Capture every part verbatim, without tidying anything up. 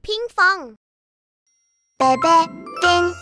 พิงฟองเบเบ้ติง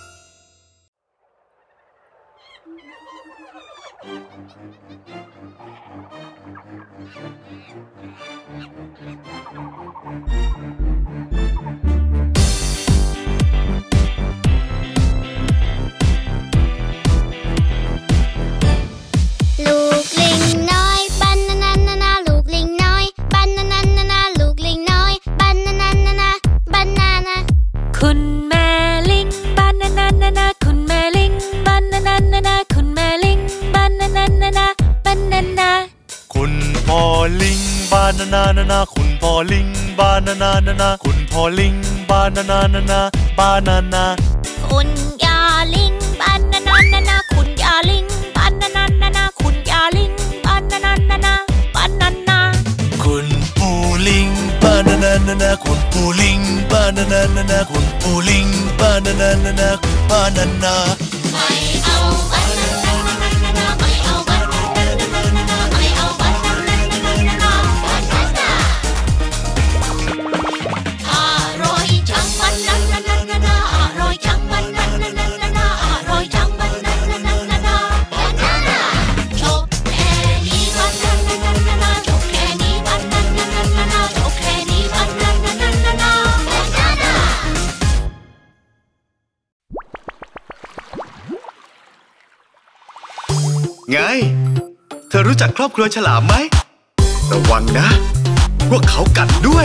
ลูกลิงน้อยบานานานานาลูกลิงน้อยบานานานานาลูกลิงน้อยบานานานานาบานานาคุณแม่ลิงบานานานานาคุณแม่ลิงบานานานานาคุณแม่ลิงบานานานานาบานานาคุณพ่อลิงบานานานานาคุณพ่อลิงบานานานานาคุณพ่อลิงบานานานานาบานานาคุณยาลิงบานานานานาคุณยาลิงบานานานานาคุณยาลิงบานานานานาบานานาคุณปู่ลิงบานานานานาคุณปู่ลิงบานานานานาคุณปู่ลิงบานานานานาบานานาไม่เอาบานานานานาไม่เอาบานานานานาไม่เอาบานานานานาบานานาอร่อยจังบานานานานาอร่อยจังบานานานานาอร่อยจังบานานานานาบานานาจบแค่นี้บานานานานาจบแค่นี้บานานานานาจบแค่นี้บานานานานาบานานาไงเธอรู้จักครอบครัวฉลามไหมระวังนะพวกเขากัดด้วย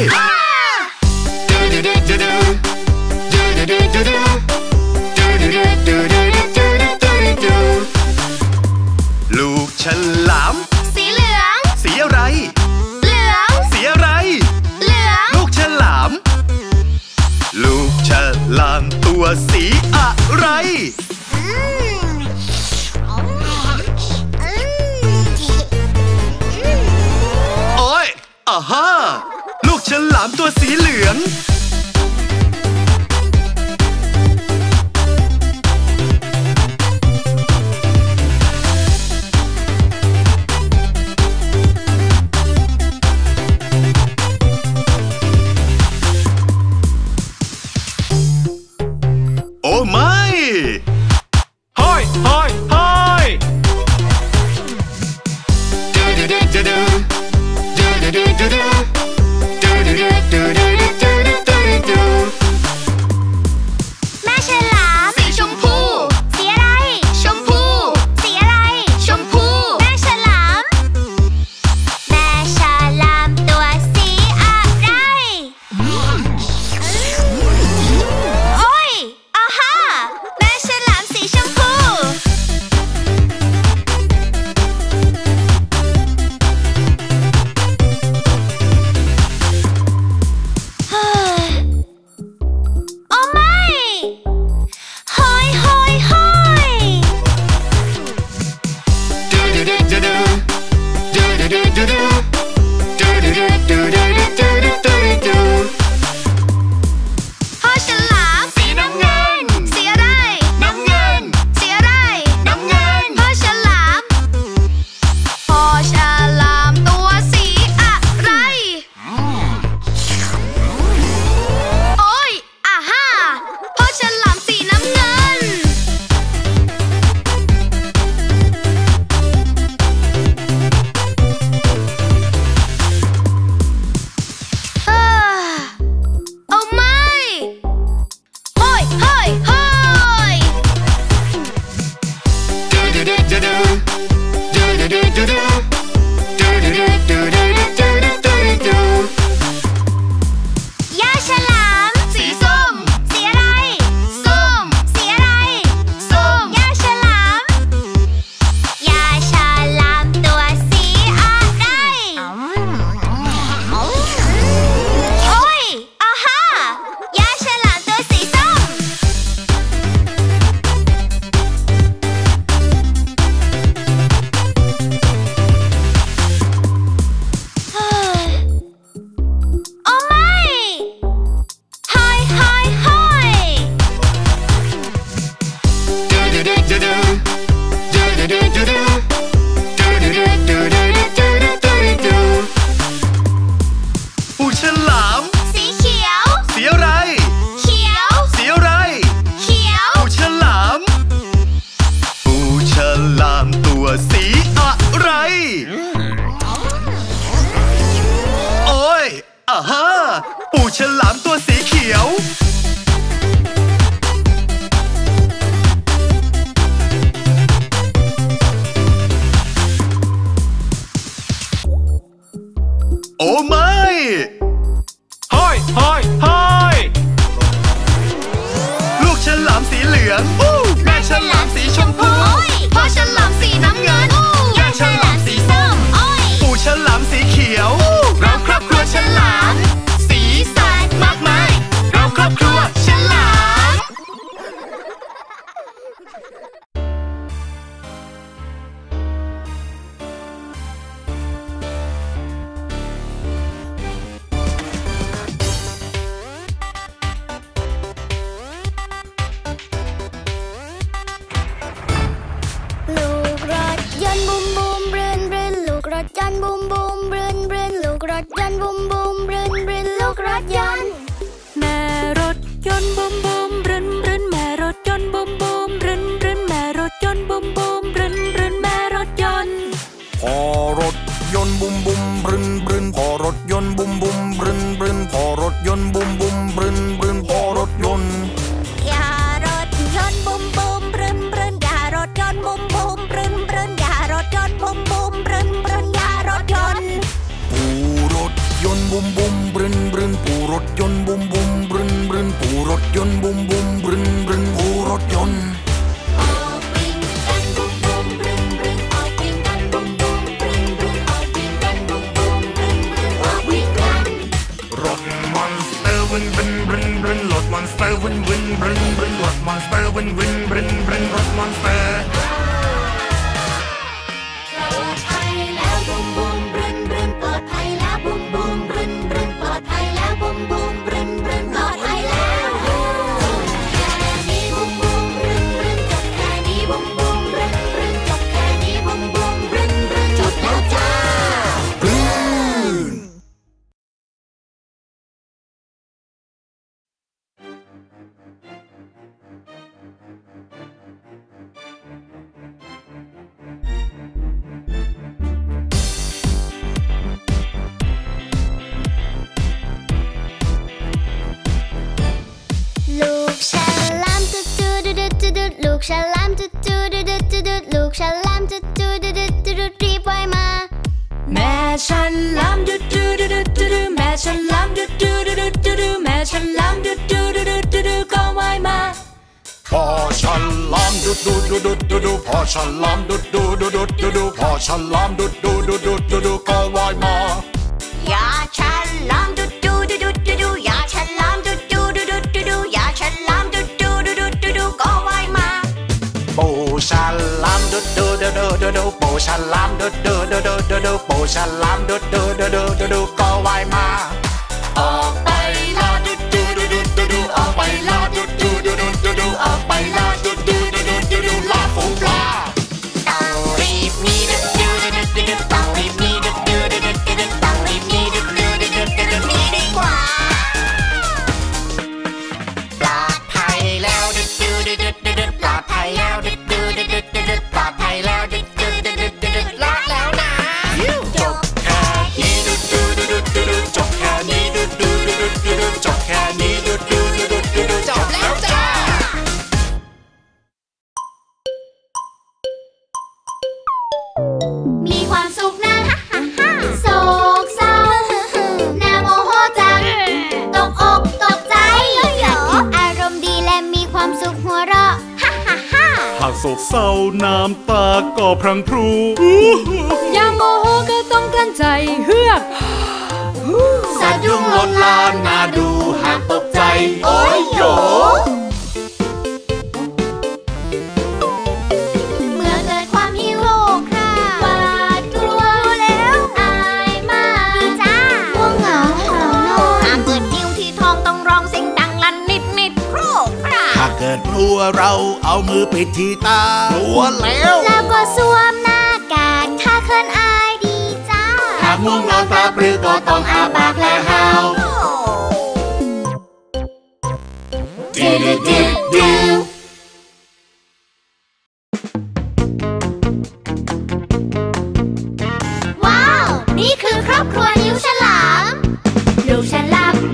ลูกฉลามสีเหลืองสีอะไรเหลืองสีอะไรเหลืองลูกฉลามลูกฉลามตัวสีอะไรโอ้ยอ่าฮะลูกฉลามตัวสีเหลืองโอ้ไม่ห้อยห้อยห้อยดูดูดูดูดูดูดูดูดูดูดูดูดูปู่ฉลามตัวสีเขียวโอ้ไม่ห้อยห้อยห้อยลูกฉลามสีเหลืองแม่ฉลามสีชมพูพ่อฉลามสีน้ำเงินแม่ฉลามสีส้มปู่ฉลามสีเขียวเราครอบครัวฉลามสีสันมากมายเราครอบครัวฉลามลูกรถยนต์บูมบูมบรืนบรืนลูกรถยนต์บูมบูมบรืนบรืนลูกรถยนต์บูมบูมบรืนบรืนลูกรถยนต์แม่รถยนต์บูมบูมบรืนบรืนแม่รถยนต์บูมบูมบรืนบรืนแม่รถยนต์บูมบูมบรืนบรืนแม่รถยนต์พอรถยนต์บุมบุมบรึนบรึนพอรถยนต์บุมบุมบรึนบรึนพอรถยนต์บุมบุมบรึนบรึนพอรถยนต์อย่ารถยนต์บูมบูมบรืนบรืนอย่ารถยนต์บูมบูมบรืนบรืนอย่ารถยนต์บูมบูมบรืนบรืนอย่ารถยนต์ปู่รถยนต์บุมบุมบรึนบรึนปู่รถยนต์บุมบุมบรึนบรึนปู่รถยนต์บุมบุมบรึนบรึนปู่รถยนต์วินวินบรินบรินรถมอนสเตอร์วินวินบรินบรินรถมอนสเตอร์วินวินบรินบรินรถมอนสเตอร์ปลอดภัยแล้วบูมบูมบรินบรินปลอดภัยแล้วบูมบูมบรินบรินปลอดภัยแล้วบูมบูมบรินบรินปลอดภัยแล้วแค่นี้บูมบูมบรินบรินจบแค่นี้บูมบูมบรินบรินจบแค่นี้บูมบูมบรินบรินจบแล้วจ้าลูกฉลามตุ๊ดตุ๊ดตุ๊ดตุ๊ดตุ๊ดลูกฉลามตุ๊ดตุ๊ดตุ๊ดตุ๊ดตุ๊ดลูกฉลามตุ๊ดตุ๊ดตุ๊ดตุ๊ดตุ๊ดรีบว่ายมาแม่ฉลามตุ๊ดตุ๊ดตุ๊ดตุ๊ดแม่ฉลามตุ๊ดตุ๊ดตุ๊ดตุ๊ดแม่ฉลามตุ๊ดตุ๊ดตุ๊ดตุ๊ดก็ว่ายมาพ่อฉลามดุดดุดดุดดุดพ่อฉลามดุดดุดดุดดุดพ่อฉลามดุดดุดดุดดุดก็ว่ายมาอย่าฉลามดุดดุดดุดดุดอย่าฉลามดุดดุดดุดดุดอย่าฉลามดุดดุดดุดดุดก็ว่ายมาปู่ฉลามดุดดุดดุดดุดปู่ฉลามดุดดุดดุดดุดปู่ฉลามดุดดุดดุดดุดก็ว่ายมาออกไปลาดุดดุดดุดดุดออกไปลาดุดดุดดุดดุดออกไปลาดุดดุดดุดดุดลาฝูงปลาต้องรีบหนีดุดดุดดุดดุดต้องรีบหนีดุดดุดดุดดุดต้องรีบหนีดุดดุดดุดดุดหนีดีกว่าปลอดภัยแล้วดุดดุดดุดดุดปลอดภัยแล้วดุดดุดดุดดุดปลอดภัยแล้วดุดดุดดุดดุดรอดแล้วนะจบแค่นี้ดุดดุดดุดดุดจบแค่นี้ดุดดุดดุดดุดจบแค่นี้ดุดดุดดุดดุดจบแล้วจ้ามีความสุขนะฮ่าฮ่าฮ่าโศกเศร้าน่าโมโหจังตกอกตกใจอารมณ์ดีและมีความสุขหัวเราะฮ่าฮ่าฮ่าหากโศกเศร้าน้ำตาก็พรั่งพรูอย่าโมโหก็ต้องกลั้นใจเฮือกสะดุ้งลนลานน่าดูหากตกใจโอ้ยโยเมื่อเกิดความหิวโหยคร่าหวาดกลัวแล้วอายมากจ้าง่วงเหงาหาวนอนหากเกิดหิวที่ท้องต้องร้องเสียงดังลั่นนิดนิดโครกคร่าหากเกิดกลัวเราเอามือปิดที่ตากลัวแล้วแล้วก็สวมหน้ากากถ้าเขินอายดีจ้าหากง่วงนอนตาปลือก็ต้องอาปากและหาวดิวดิวดิวดิวว้าวนี่คือครอบครัวนิ้วฉลามลูกฉลาม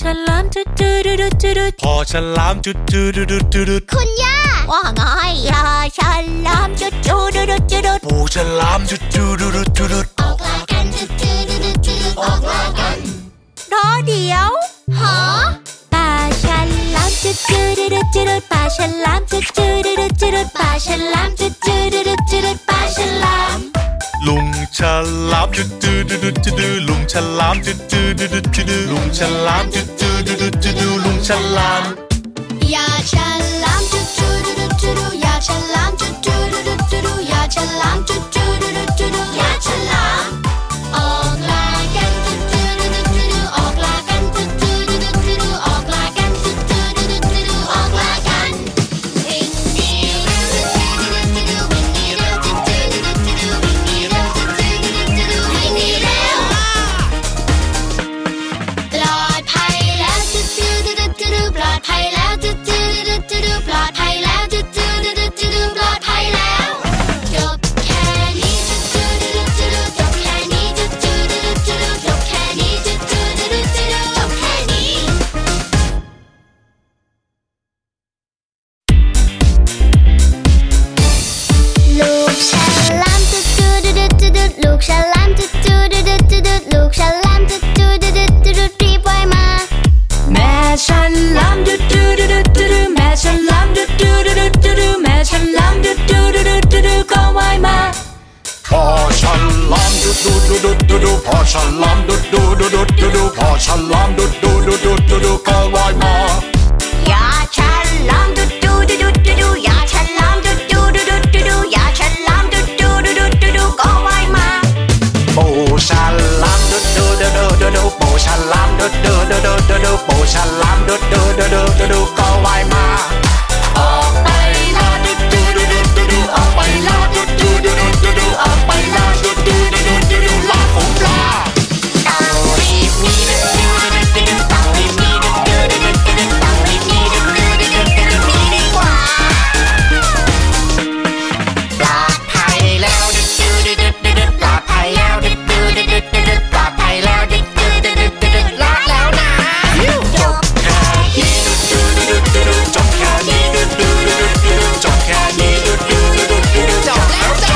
ฉลามจุดจุดจุดจุดพอฉลามจุดจุดจุดจุดคุณย่าว่าไงยาฉลามจุดจุดจุดจุดปูฉลามจุดจุดจุดจุดออกลากันจุดจุดจุดจุดออกลากันรอเดี๋ยวหอปลาฉลามจุดจุดจุดจุดปลาฉลามจุดจุดจุดจุดปลาฉลามจุดจุดจุดจุดปลาฉลามลุงฉลามจุดจุดจุดจุดลุงฉลามจุดจุดจุดจุดลุงฉลามจุดจุดจุดจุดลุงฉลามยาฉลามจุดจุดจุดจุดยาฉลามจุดจุดจุดจุดยาฉลามจุดจุดจุดจุดยาฉลามออกลากันจุดจุดจุดจุดออกลากันจุดจุดจุดจุดออกลากันจุดจุดจุดจุดออกลากันวิ่งหนีเร็วจุดจุดจุดวิ่งหนีเร็วจุดจุดจุดวิ่งหนีเร็วจุดจุดจุดวิ่งหนีเร็วปลอดภัยแล้วจุดจุดจุดจุดปลอดภัยแล้วจุดจุดจุดจุดปลอดภัยแล้วจุดจุดจุดจุดปลอดภัยแล้วจบแค่นี้จุดจุดจุดจบแค่นี้จุดจุดจุดจบแค่นี้จุดจุดจุดจบแค่นี้ลูกฉลามจุดจุดจุดจุดลูกฉลามจุดจุดจุดจุดลูกฉลามจุดจุดจุดจุดรีบว่ายมาแม่ฉลามจุดจุดจุดจุดแม่ฉลามจุดจุดจุดจุดแม่ฉลามจุดจุดจุดจุดก็ว่ายมาพอฉลามดุดดุดดุดดุดพอฉลามดุดดุดดุดดุดพอฉลามดุดดุดดุดดุดก็ว่ายมายาฉลามดุดดุดดุดดุดยาฉลามดุดดุดดุดดุดยาฉลามดุดดุดดุดดุดก็ว่ายมาปูฉลามดุดดุดดุดดุดปูฉลามดุดดุดดุดดุดปูฉลามดุดดุดดุดดุดก็ว่ายมาออกไปลาดุดดุดดุดดุดออกไปลาดุดดุดดุดดุดออกไปลาดุดดุดดุดดุดลาฝูงปลาต้องรีบหนีดุดดุดดุดดุดต้องรีบหนีดุดดุดดุดดุดต้องรีบหนีดุดดุดดุดดุดหนีดีกว่าปลอดภัยแล้วดุดดุดดุดดุดปลอดภัยแล้วดุดดุดดุดดุดปลอดภัยแล้วดุดดุดดุดดุดรอดแล้วนะจบแค่นี้ดุดดุดดุดดุดจบแค่นี้ดุดดุดดุดดุดจบแค่นี้ดุดดุดดุดดุดจบแล้วจ้า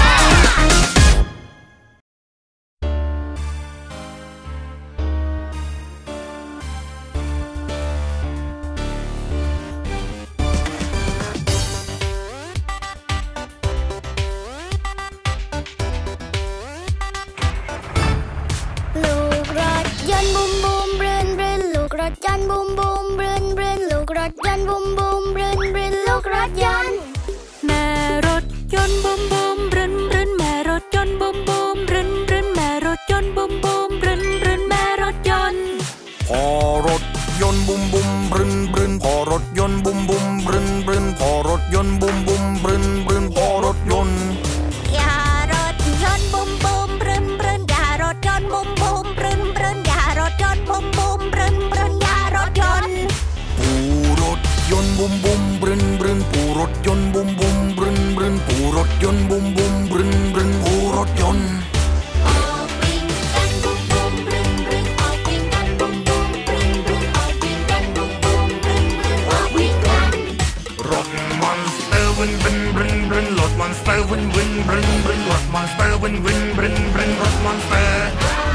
ลูกรถยนต์บูมบูมบรืนบรืนลูกรถยนต์บูมบูมบรืนบรืนลูกรถยนต์บูมบูมบรืนบรืนลูกรถยนต์แม่รถยนต์บูมบูมบรึนบรึนแม่รถยนต์บูมบูมบรึนบรึนแม่รถยนต์บูมบูมบรึนบรึนแม่รถยนต์พอรถยนต์บุมบุมบรึนบรึนพอรถยนต์บุมบุมบรึนบรึนพอรถยนต์บุมบุมบรึนบรึนพอรถยนต์ยารถยนต์บูมบูมบรึนบรึนยารถยนต์บูมบูมบรึนบรึนยารถยนต์บูมบูมบรึนบรึนยารถยนต์ปูรถยนต์บุมบุมบรึนบรึนปูรถยนต์บุมบุมบรึนบรึนปูรถยนต์บุมบุมบรึนบรึนปูรถยนต์ออกวิ่งกันบูมบูมบรืนบรืนออกวิ่งกันบูมบูมบรืนบรืนออกวิ่งกันบูมบูมบรืนบรืนออกวิ่งกันรถมอนสเตอร์วินวินบรึนบรึนรถมอนสเตอร์วินวินบรึนบรึนรถมอนสเตอร์วินวินบรึนบรึนรถมอนสเตอร์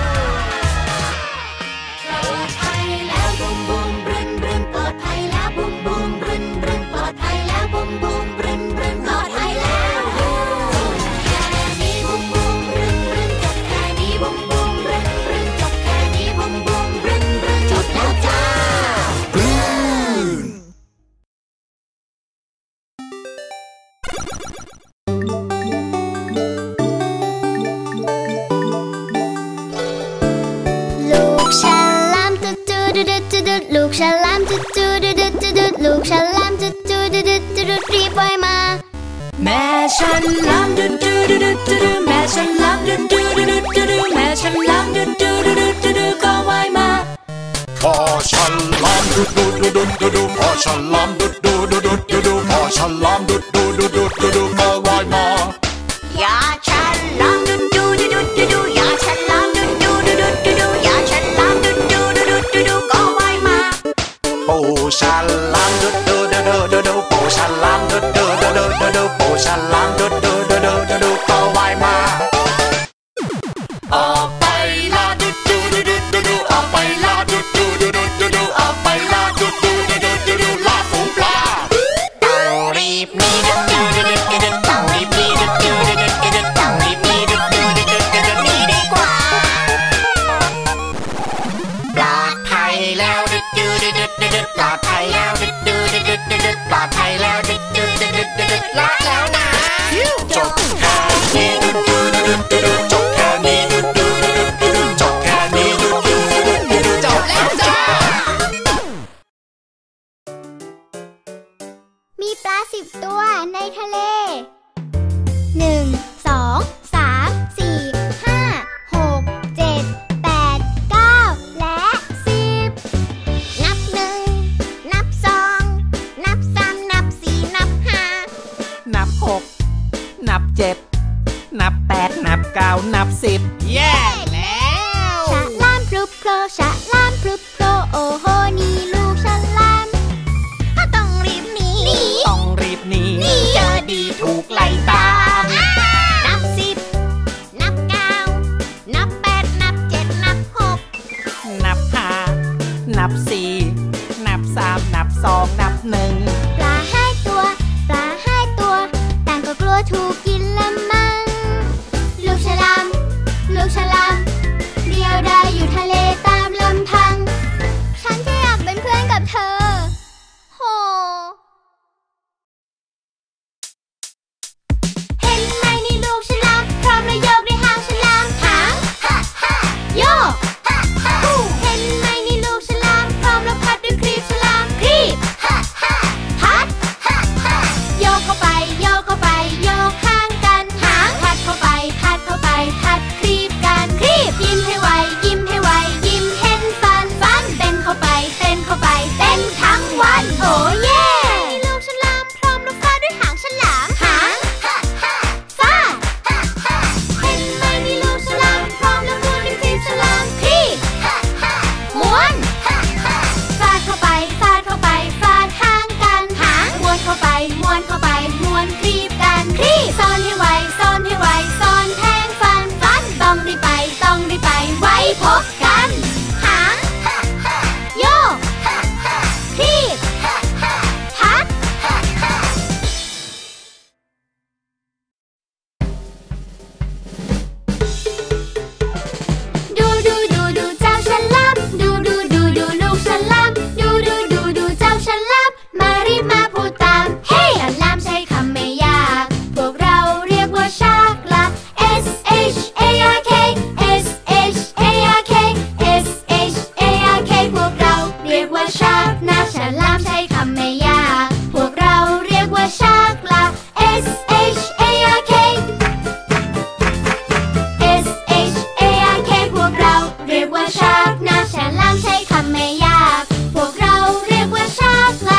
ปลอดภัยแล้วบูมบูมบรืนบรืนปลอดภัยแล้วบูมบูมบรืนบรืนปลอดภัยแล้วบูมบูมบรืนบรืนปลอดภัยแล้วแค่นี้บูมบูมบรืนบรืนจบแค่นี้บูมบูมบรืนบรืนจบแค่นี้บูมบูมบรืนบรืนจบแล้วจ้าลูกฉลามจุดจุดจุดจุดลูกฉลามจุดจุดจุดจุดลูกฉลามจุดจุดจุดจุดรีบว่ายมาแม่ฉลามจุดจุดจุดจุดแม่ฉลามจุดจุดจุดจุดแม่ฉลามจุดจุดจุดจุดก็ว่ายมาพอฉลามดุดดุดดุดดุดพอฉลามดุดดุดดุดดุดพอฉลามดุดดุดดุดดุดก็ว่ายมายาฉลามดุดดุดดุดดุดยาฉลามดุดดุดดุดดุดยาฉลามดุดดุดดุดดุดก็ว่ายมาฉลามดูดูดูดูดูดูปูฉลามดูดูดูดูดูดูปูฉลามดูดูดูดูดูดูก็ว่ายมาออกไปละดูดูดูดูดูดูออกไปละดูดูดูดูดูดูออกไปละดูดูดูดูดูดูล่าฝูงปลาต้องรีบหนีดูดูดูดูดูดูต้องรีบหนีดูดูดูดูดูดูต้องรีบหนีดูดูดูดูดูดูหนีดีกว่าปลอดภัยแล้วดูดูดูดูดูดูปลอดภัยแล้วดูดูดูดูดูดูปลอดภัยแล้วดูดูดูดูดูดูลาแล้วนะจบแค่นี้ดูดูดูดูดูจบแค่นี้ดูดูดูดูดูจบแค่นี้ดูดูดูดูดูจบแล้วจ้ามีปลาสิบตัวในทะเลหนึ่งสองสามสี่ห้าหกเจ็ดแปดเก้าและสิบนับหนึ่งนับสองนับสามนับสี่นับห้านับหกนับเจ็ดนับแปดนับเก้านับสิบแย่แล้วฉลามพลุบโผล่ฉลามพลุบโผล่โอ้โหนี่ลูกฉลามก็ต้องรีบหนีต้องรีบหนีเจอดีถูกไล่ตามนับสิบนับเก้านับแปดนับเจ็ดนับหกนับห้านับสี่นับสามนับสองนับหนึ่งปลาหายตัวปลาหายตัวต่างก็กลัวถูกกินละมั้งลูกฉลามลูกฉลามเดียวดายอยู่ทะเลตามลำพังฉันแค่อยากเป็นเพื่อนกับเธอโหเห็นไหมนี่ลูกฉลามพร้อมระโยกด้วยหางฉลามหางฮ่าฮ่าโยกฮ่าฮ่าเห็นไหมนี่ลูกฉลามพร้อมแล้วพัดด้วยครีบฉลามครีบฮ่าฮ่าพัดฮ่าฮ่าโยกเข้าไปโยกเข้าไปโยกข้างกันหางพัดเข้าไปพัดเข้าไปพัดครีบกันครีบยิ้มให้ไวยิ้มให้ไวยิ้มเห็นฟันฟันเต้นเข้าไปเต้นเข้าไปเต้นทั้งวันโอ้เย่นี่ลูกฉลามพร้อมแล้วฟาดด้วยหางฉลามหางฮ่าฮ่าฟาดฮ่าฮ่าเห็นไหมนี่ลูกฉลามพร้อมแล้วม้วนด้วยครีบฉลามครีบฮ่าฮ่าม้วนฮ่าฮ่าฟาดเข้าไปฟาดเข้าไปฟาดหางกันหางม้วนเข้าไปม้วนเข้าไปม้วนครีบกันครีบซ่อนให้ไวซ่อนให้ไวซ่อนแทงฟันฟันต้องรีบไปต้องรีบไปไว้พบกันหางฮ่าฮ่าโยกฮ่าฮ่าครีบฮ่าฮ่าพัดฮ่าฮ่าดูดูดูดูเจ้าฉลามดูดูดูดูลูกฉลามดูดูดูดูเจ้าฉลามมารีบมาพูดตามเฮ้ฉลามใช้คำไม่ยากพวกเราเรียกว่าชากละ S H A R K S H A R K S H A R K พวกเราเรียกว่าชากนะฉลามใช้คำไม่ยากพวกเราเรียกว่าชากละ S H A R K S H A R K พวกเราเรียกว่าชากนะฉลามใช้คำไม่ยากพวกเราเรียกว่าชากละ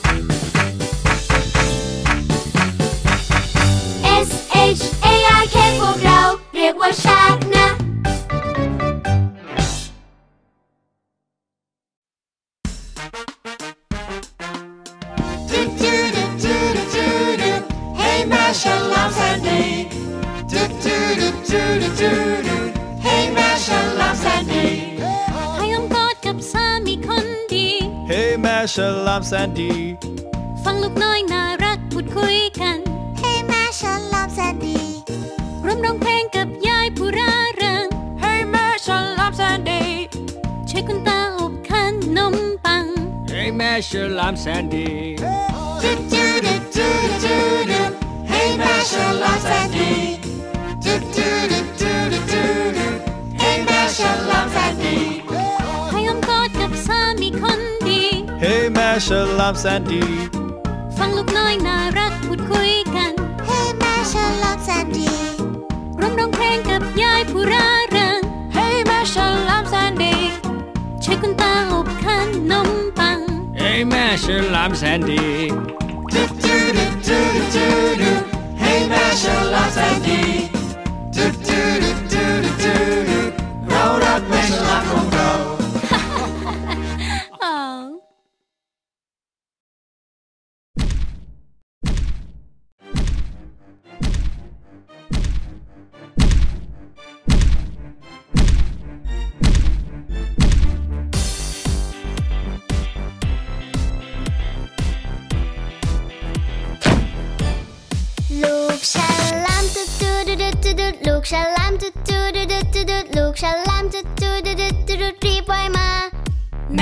S H A R K พวกเราเรียกว่าชากนะดูดูดูดูดูดูให้มาฉลามแสนดีดูดูดูดูดูดูให้มาฉลามแสนดีให้อ้อมกอดกับสามีคนดีเฮ้แม่ฉลามแสนดีฟังลูกน้อยน่ารักพูดคุยกันให้มาฉลามแสนดีร่วมร้องเพลงกับยายผู้ร่าเริงให้แม่ฉลามแสนดีช่วยคุณตาอบขนมปังให้แม่ฉลามแสนดีดูดูดูดูดูดูให้มาฉลามแสนดีดูดูดูดูดูดูให้มาฉลามแสนดีให้อ้อมกอดกับสามีคนดีเฮ้แม่ฉลามแสนดีฟังลูกน้อยน่ารักพูดคุยกันให้มาฉลามแสนดีร่วมร้องเพลงกับยายผู้ร่าเริงให้แม่ฉลามแสนดีช่วยคุณตาอบขนมปังให้แม่ฉลามแสนดีดูดูดูดูดูดูให้มาฉลามแสนดีดูดูดูดูดูดูเรารักแม่ฉลามของเรา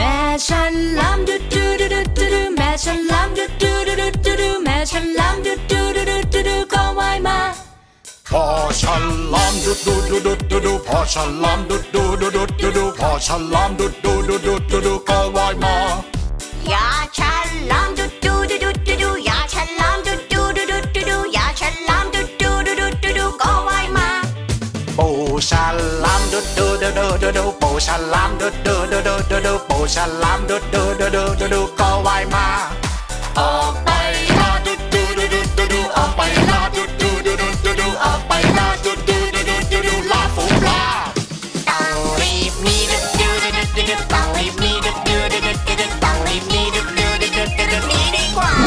ม่ฉันลำดุดดูดูดูดูดูแม่ฉันลำดุดดูดูดูดูดูแม่ฉันลำดุดดูดูดูดูดูก็ว่ายมาพ่อฉันลำดุดดูดูดูดูดูพ่อฉันลำดุดดูดูดูดูดูพ่อฉันลำดุดดูดูดูดูดูก็ว่ายมายาฉันลำดุดดูดูดูดูดูยาฉันลำดุดดูดูดูดูดูยาฉันลำดุดดูดูดูดูดูก็ว่ายมาปู่ฉันลำดุดดูดูดูดูดูปู่ฉันลำดุดดูดูดูดูดูปู่ฉันลำดุดดูดูดูดูดูก็ว่ายมาออกไปลาดุดดูดูดูดูดูออกไปลาดุดดูดูดูดูดูออกไปลาดุดดูดูดูดูดูลาฝูงปลาต้องรีบหนีดุดดูดูดูดูต้องรีบหนีดุดดูดูดูดูต้องรีบหนีดุดดูดูดูดูหนีดีกว่า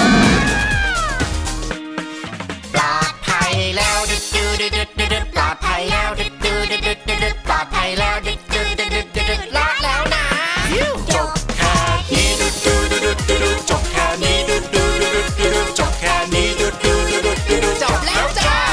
ปลอดภัยแล้วดุดดูดูดูดูปลอดภัยแล้วดุดดูดูดูดูปลอดภัยแล้วดุดดูดูดูดูรอดแล้วนะจบแค่นี้ดุดดูดูดูดูจบแค่นี้ดุดดูดูดูดูจบแค่นี้ดุดดูดูดูดูจบแล้วจ้า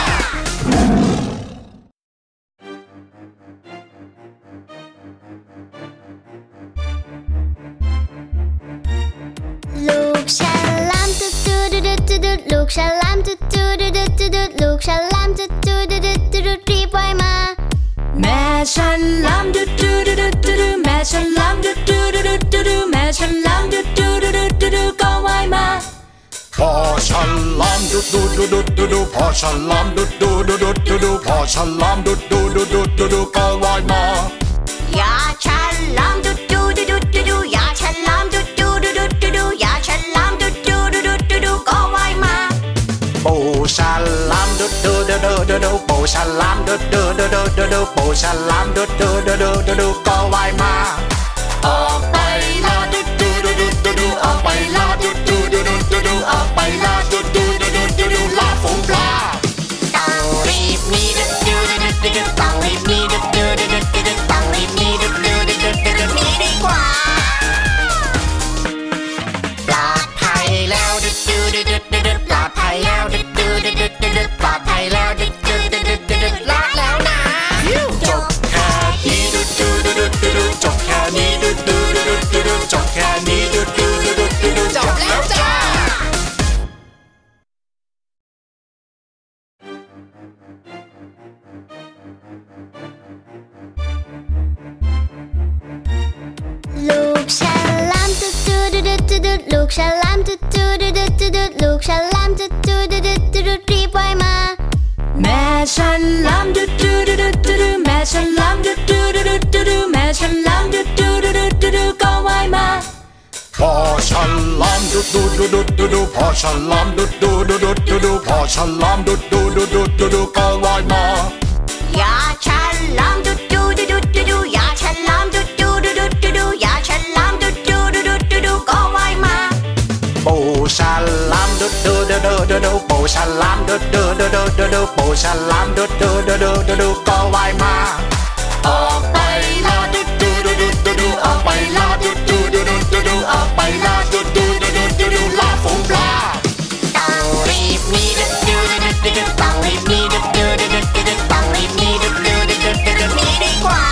ลูกฉลามดุดดูดูดูดูดูลูกฉลามดุดดูดูดูดูดูลูกฉลามดุดดูดูดูดูดูรีบว่ายมาแม่ฉันลำดุดดูดูดูดูดูแม่ฉันลำดุดดูดูดูดูดูแม่ฉันลำดุดดูดูดูดูดูก็ว่ายมาพ่อฉันลำดุดดูดูดูดูดูพ่อฉันลำดุดดูดูดูดูดูพ่อฉันลำดุดดูดูดูดูดูก็ว่ายมายาฉันลำดุดดูดูดูดูดูยาฉันลำดุดดูดูดูดูดูยาฉันลำดุดดูดูดูดูดูก็ว่ายมาปู่ฉันลำดุดดูดูดูดูดูปู่ฉันลำดุดดูดูดูดูดูปู่ฉันลำดุดดูดูดูดูดูก็ว่ายมาออกไปลาดุดดูดูดูดูดูออกไปลาดุดดูดูดูดูดูออกไปลาดุดดูดูดูดูดูลาฝูงปลาต้องรีบหนีดุดดูดูดูดูต้องรีบหนีดุดดูดูดูดูต้องรีบหนีดุดดูดูดูดูหนีดีกว่าปลอดภัยแล้วดุดดูดูดูดูปลอดภัยแล้วดุดดูดูดูดูปลอดภัยแล้วดุดดูดูดูดูรอดแล้วนะจบแค่นี้ดุดดูดูดูดูจบแค่นี้ดุดดูดูดูดูจบแค่นี้ดุดดูดูดูดูจบแล้วจ้าลูกฉลามดุดดูดูดูดูดูลูกฉลามดุดดูดูดูดูดูลูกฉลามดุดดูดูดูดูดูรีบว่ายมาแม่ฉันลำดุดดูดูดูดูดูแม่ฉันลำดุดดูดูดูดูดูแม่ฉันลำดุดดูดูดูดูดูก็ว่ายมาพ่อฉันลำดุดดูดูดูดูดูพ่อฉันลำดุดดูดูดูดูดูพ่อฉันลำดุดดูดูดูดูดูก็ว่ายมายาฉันลำดุดดูดูดูดูดูยาฉันลำดุดดูดูดูดูดูยาฉันลำดุดดูดูดูดูดูก็ว่ายมาปู่ฉันลำดุดดูดูดูดูดูปู่ฉันลำดุดดูดูดูดูดูปู่ฉันลำดุดดูดูดูดูดูก็ว่ายมาออกไปลาดุดดูดูดูดูดูออกไปลาดุดดูดูดูดูดูออกไปลาดุดดูดูดูดูดูลาฝูงปลาต้องรีบหนีดุดดูดูดูดูต้องรีบหนีดุดดูดูดูดูต้องรีบหนีดุดดูดูดูดูหนีดีกว่า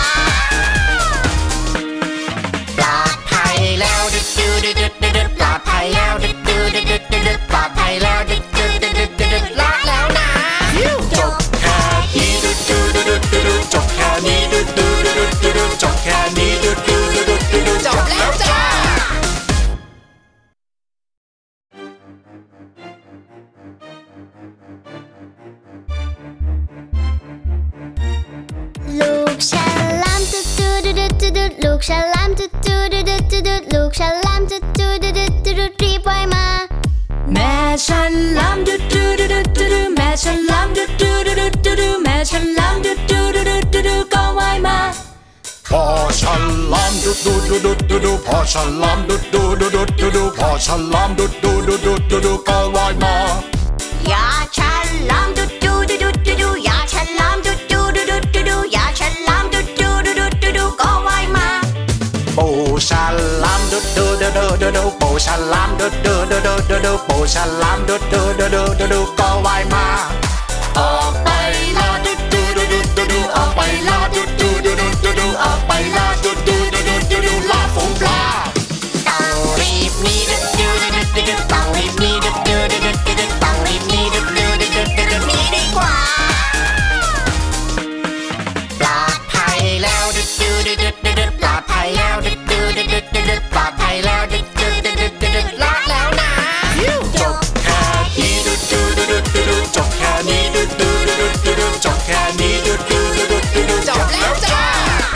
ปลอดภัยแล้วดุดดูดูดูดูปลอดภัยแล้วดุดดูดูดูดูปลอดภัยแล้วดุดดูดูดูดูรอดแล้วนะจบแค่นี้ดุดดูดูดูดูจบแค่นี้ดุดดูดูดูดูจบแค่นี้ดุดดูดูดูดูจบแล้วจ้าลูกฉลามดุดดูดูดูดูดูลูกฉลามดุดดูดูดูดูดูลูกฉลามดุดดูดูดูดูดูรีบว่ายมาแม่ฉันลำดุดดูดูดูดูดูแม่ฉันลำดุดดูดูดูดูดูแม่ฉันลำดุดดูดูดูดูดูก็ว่ายมาพ่อฉันลำดุดดูดูดูดูดูพ่อฉันลำดุดดูดูดูดูดูพ่อฉันลำดุดดูดูดูดูดูก็ว่ายมายาฉันลำดุดดูดูดูดูดูยาฉันลำดุดดูดูดูดูดูยาฉันลำดุดดูดูดูดูดูก็ว่ายมาปู่ฉันลำดุดดูดูดูดูดูปู่ฉันลำดุดดูดูดูดูดูปู่ฉันลำดุดดูดูดูดูดูก็ว่ายมาออกไปลาดุดดูดูดูดูดูออกไปลาดุดดูดูดูดูดูออกไปลาดุดดูดูดูดูดูลาฝูงปลาดูต้องรีบหนีดูดูดูดูดูต้องรีบหนีดูดูดูดูดูหนีดีกว่าปลอดภัยแล้วดูดูดูดูดูปลอดภัยแล้วดูดูดูดูดูปลอดภัยแล้วดูดูดูดูดูรอดแล้วนะจบแค่นี้ดูดูดูดูดูจบแค่นี้ดูดูดูดูดูจบแค่นี้ดูดูดูดูดูจบแล้วจ้า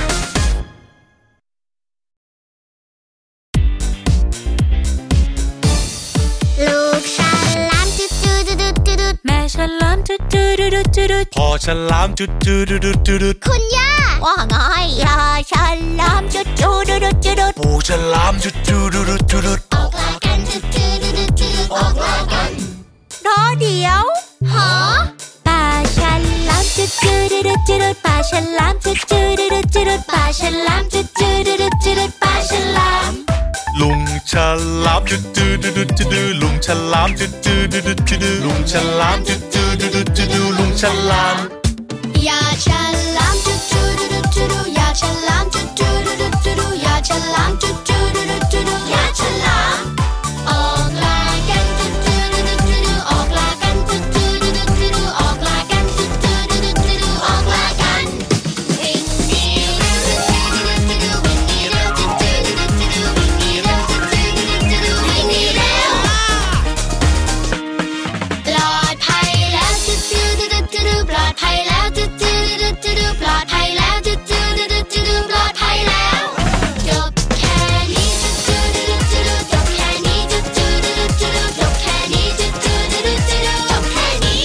ลูกฉลามจุดจุดจุดจุดแม่ฉลามจุดจุดจุดจุดพ่อฉลามจุดจุดจุดจุดคุณย่าว่าไงย่าฉลามจุดจุดจุดจุดปู่ฉลามจุดจุดจุดจุดออกลากันจุดจุดจุดจุดออกลากันรอเดี๋ยวหอปลาฉลามจุดจุดจุดจุดปลาฉลามจุดจุดจุดจุดปลาฉลามจุดจุดจุดจุดปลาฉลามลุงฉลามจุดจุดจุดจุดลุงฉลามจุดจุดจุดจุดลุงฉลามจุดจุดจุดจุดลุงฉลามยาฉลามจุดจุดจุดจุดยาฉลามจุดจุดจุดจุดยาฉลามจุดจุดจุดจุดยาฉลามออกลากันจุดจุดจุดจุดออกลากันจุดจุดจุดจุดออกลากันจุดจุดจุดจุดออกลากันวิ่งหนีเร็วจุดจุดจุดวิ่งหนีเร็วจุดจุดจุดวิ่งหนีเร็วจุดจุดจุดวิ่งหนีเร็วปลอดภัยแล้วจุดจุดจุดจุดปลอดภัยแล้วจุดจุดจุดจุดปลอดภัยแล้วจุดจุดจุดจุดปลอดภัยแล้วจบแค่นี้จุดจุดจุดจบแค่นี้จุดจุดจุดจบแค่นี้จุดจุดจุดจบแค่นี้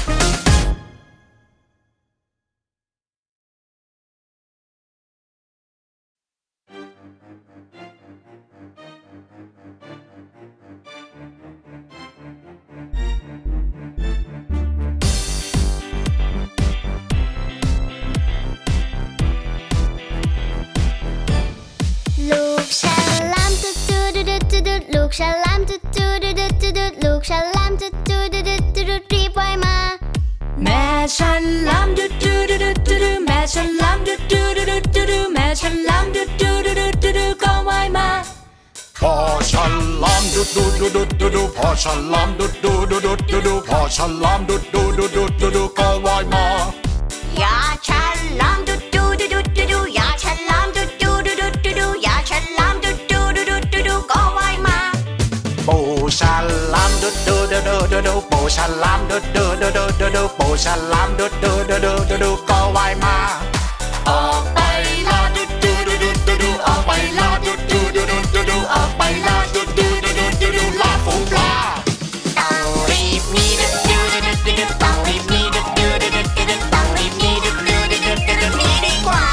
ลูกฉลามจุดจุดจุดจุดลูกฉลามจุดจุดจุดจุดลูกฉลามจุดจุดจุดจุดรีบว่ายมาแม่ฉลามจุดจุดจุดจุดแม่ฉลามจุดจุดจุดจุดแม่ฉลามจุดจุดจุดจุดก็ว่ายมาพ่อฉลามดุดดุดดุดดุดพ่อฉลามดุดดุดดุดดุดพ่อฉลามดุดดุดดุดดุดก็ว่ายมายาฉลามดุดดุดดุดดุดยาฉลามดุดดุดดุดดุดยาฉลามดุดดุดดุดดุดก็ว่ายมาปู่ฉลามดุดดุดดุดดุดปู่ฉลามดุดดุดดุดดุดปู่ฉลามดุดดุดดุดดุดก็ว่ายมาออกไปลาดุดดุดดุดดุดออกไปลาดุดดุดดุดดุดออกไปลาดุดดุดดุดดุดลาฝูงปลาต้องรีบหนีดุดดุดดุดดุดต้องรีบหนีดุดดุดดุดดุดต้องรีบหนีดุดดุดดุดดุดหนีดีกว่า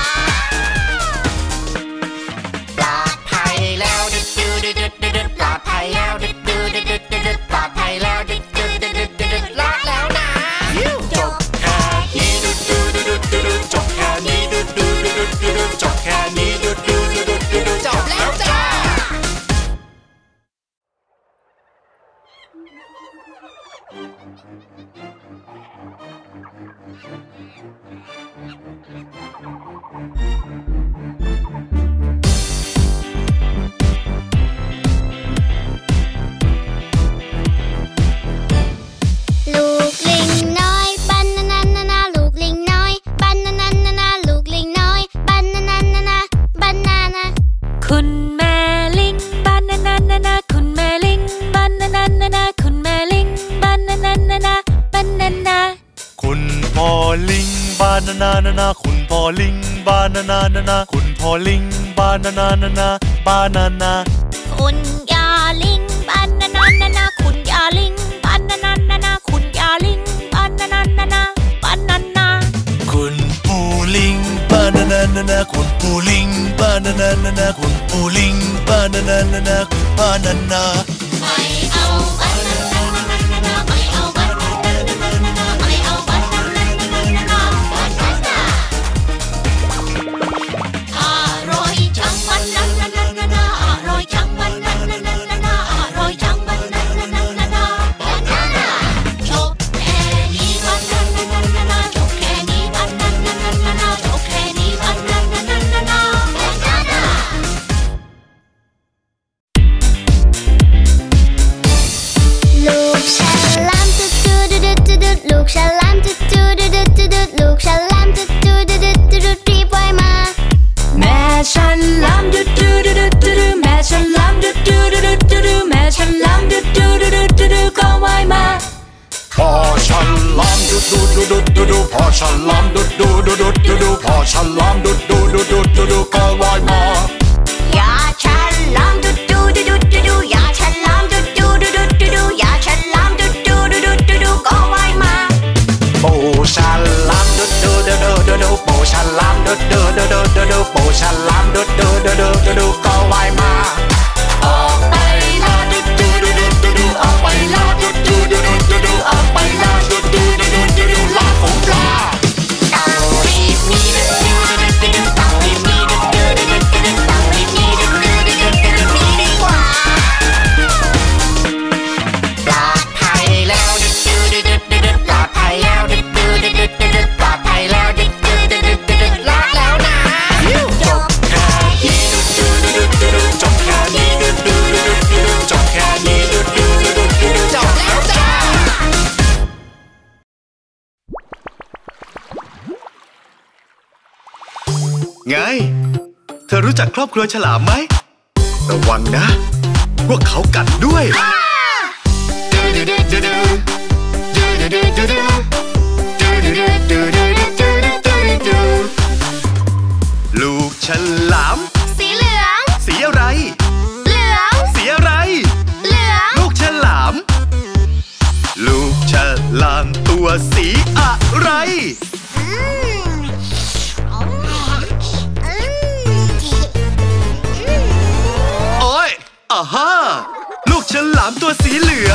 ปลอดภัยแล้วดุดดุดดุดดุดปลอดภัยแล้วดุดดุดดุดดุดปลอดภัยแล้วดุดดุดดุดดุดรอดแล้วนะจบแค่นี้ดุดดุดดุดดุดจบแค่นี้ดุดดุดดุดดุดจบแค่นี้ดุดดุดดุดดุดจบแล้วจ้าลูกลิงน้อยบันนานานานาลูกลิงน้อยบันนานานานาลูกลิงน้อยบันนานานานาบันนานาคุณแม่ลิงบานานานานาคุณแม่ลิงบานานานานาคุณแม่ลิงบานานานานาบานานาคุณพ่อลิงบานานานานาคุณพ่อลิงบานานานานาคุณพ่อลิงบานานานานาบานานาคุณยาลิงบานานานานาคุณยาลิงบานานานานาคุณยาลิงบานานานานาบานานาคุณปู่ลิงบานานานานาคุณปู่ลิงบานานานานาคุณปู่ลิงบานานานานาบานานาไม่เอาบานานานานาไม่เอาบานานานานาไม่เอาบานานานานาบานานาอร่อยจังบานานานานาอร่อยจังบานานานานาอร่อยจังบานานานานาบานานาจบแค่นี้บานานานานาจบแค่นี้บานานานานาจบแค่นี้บานานานานาบานานาไงเธอรู้จักครอบครัวฉลามไหมระวังนะพวกเขากัดด้วยลูกฉลามสีเหลืองสีอะไรเหลืองสีอะไรเหลืองลูกฉลามลูกฉลามตัวสีอะไรโอ้ยอ่าฮะลูกฉลามตัวสีเหลือง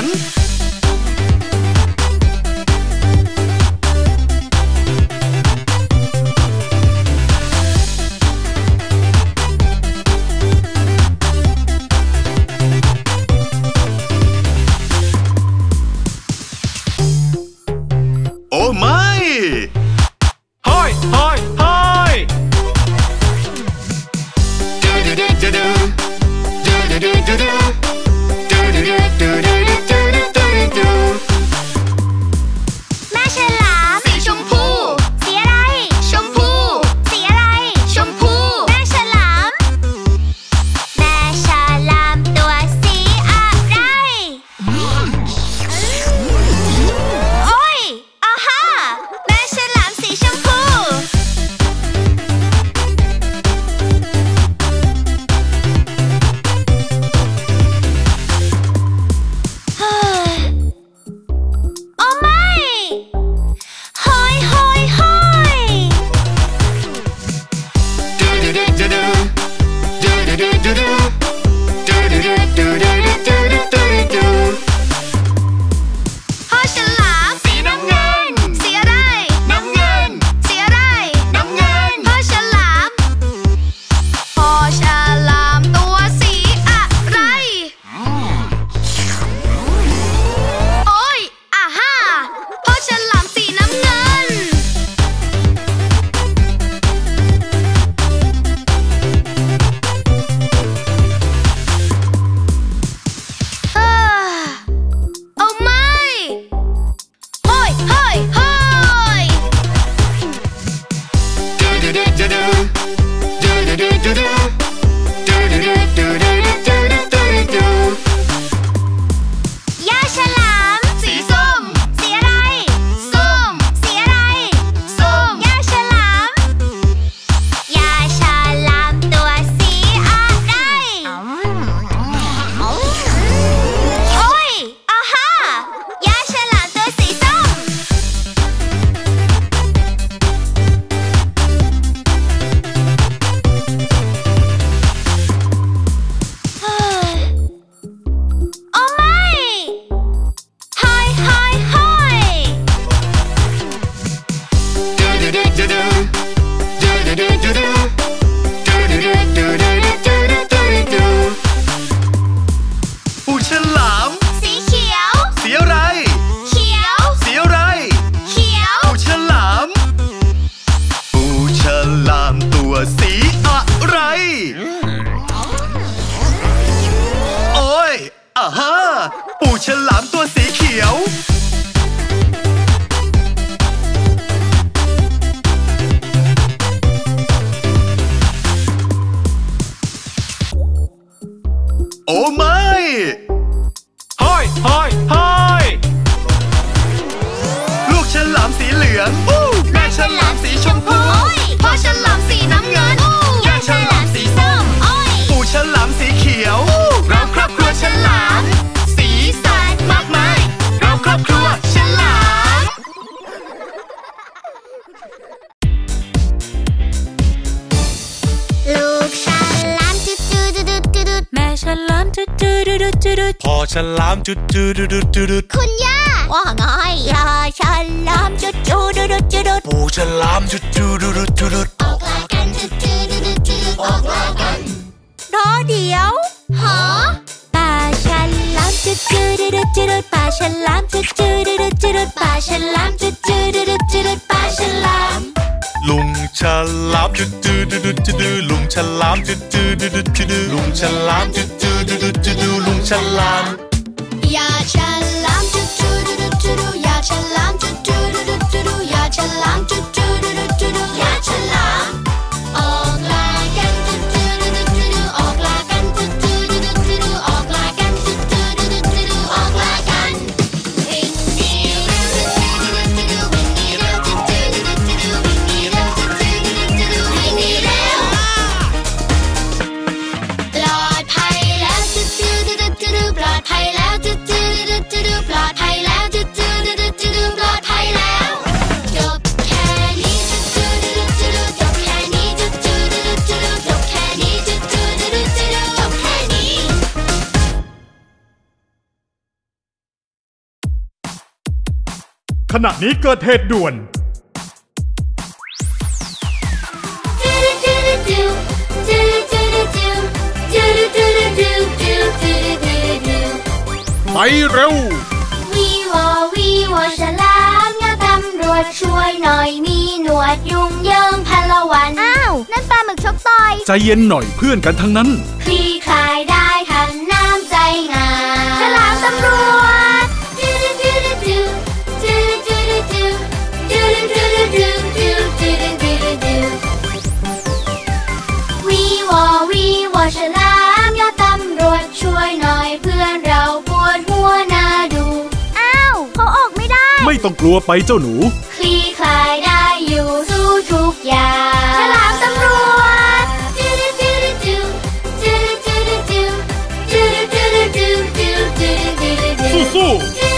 โอ้ไม่เฮ้ยเฮ้ยเฮ้ยแม่ฉลามสีชมพูสีอะไรชมพูสีอะไรชมพูแม่ฉลามแม่ฉลามตัวสีอะไรโอ้ยอ่าฮะแม่ฉลามสีชมพูเฮ้ยโอ้ไม่เฮ้ยเฮ้ยเฮ้ยพ่อฉลามสีน้ำเงินสีอะไรน้ำเงินสีอะไรน้ำเงินพ่อฉลามพ่อฉลามตัวสีอะไรโอ้ยอ่าฮะพ่อฉลามสีน้ำเงินเอ้อโอ้ไม่เฮ้ยเฮ้ยเฮ้ยย่าฉลามสีส้มสีอะไรส้มสีอะไรส้มย่าฉลามย่าฉลามตัวสีอะไรโอ้ยอ่าฮะย่าฉลามตัวสีส้มเฮ้ยโอ้ไม่เฮ้ยเฮ้ยเฮ้ยปูฉลามสีเขียวสีอะไรเขียวสีอะไรเขียวปูฉลามปูฉลามตัวสีอะไรโอ้ยอ่าฮะปูฉลามตัวสีเขียวโอ้ไม่เฮ้ยเฮ้ยเฮ้ยลูกฉลามสีเหลืองแม่ฉลามสีชมพูโอ้ยพ่อฉลามสีน้ำเงินย่าฉลามสีส้มโอ้ยปูฉลามสีเขียวเราครอบครัวฉลามสีสันมากมายเราครอบครัวฉลามลูกฉลามจุดจุดจุดจุดจุดแม่ฉลามจุดจุดจุดจุดพอฉลามจุดจุดจุดจุดคุณย่าว่าไงย่าฉลามจุดจุดจุดจุดปูฉลามจุดจุดจุดจุดออกลากันจุดจุดจุดจุดออกลากันรอเดี๋ยวฮะปลาฉลามจุดจุดจุดจุดปลาฉลามจุดจุดจุดจุดปลาฉลามจุดจุดจุดจุดปลาฉลามลุงฉลามจุดจุดจุดจุดลุงฉลามจุดจุดจุดจุดลุงฉลามจุดจุดจุดจุดลุงฉลามอย่าฉลามจุดจุดจุดจุดอย่าฉลามจุดจุดจุดจุดอย่าฉลามจุดจุดจุดจุดอย่าฉลามออกลาขณะนี้เกิดเหตุด่วนไปเร็ววีวอวีวอฉลามเงาตำรวจช่วยหน่อยมีหนวดยุงเยิงพลวันอ้าวนั่นปลาหมึกชกต่อยใจเย็นหน่อยเพื่อนกันทั้งนั้นคลี่คลายได้ทันน้ำใจงามฉลามตำรวจวีวอวีวอฉลามเงาตำรวจช่วยหน่อยเพื่อนเราปวดหัวน่าดูอ้าวเขาออกไม่ได้ไม่ต้องกลัวไปเจ้าหนูคลี่คลายได้อยู่สู้ทุกอย่างฉลามตำรวจสู้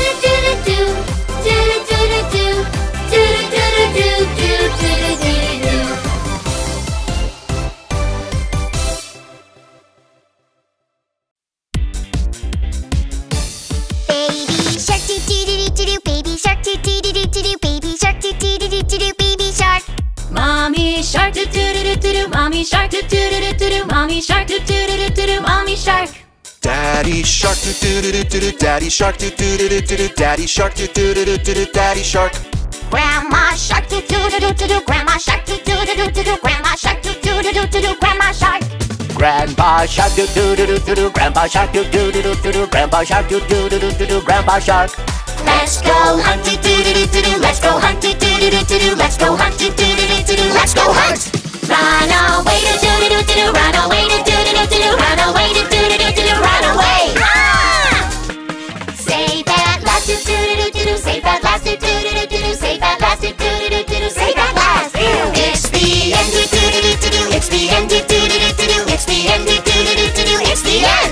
Mommy shark do do do do do Mommy shark do do do do do Mommy shark do do do do do Mommy shark Daddy shark do do do do do Daddy shark do do do do do Daddy shark do do do do do Daddy shark Grandma shark do do do do do Grandma shark do do do do do Grandma shark do do do do do Grandma shark Grandpa shark do do do do do Grandpa shark do do do do do Grandpa shark do do do do do Grandpa shark Let's go hunt do do do do do Let's go hunt do do do do do Let's go hunt do do do do do Let's go hunt Run away do do do do do Run away do do do do do Run away do do do do do Run away Save at last do do do do do Save at last do do do do do Save at last do do do do do Save at last It's the end do do do do do It's the end do do do do do It's the end do do do do do It's the end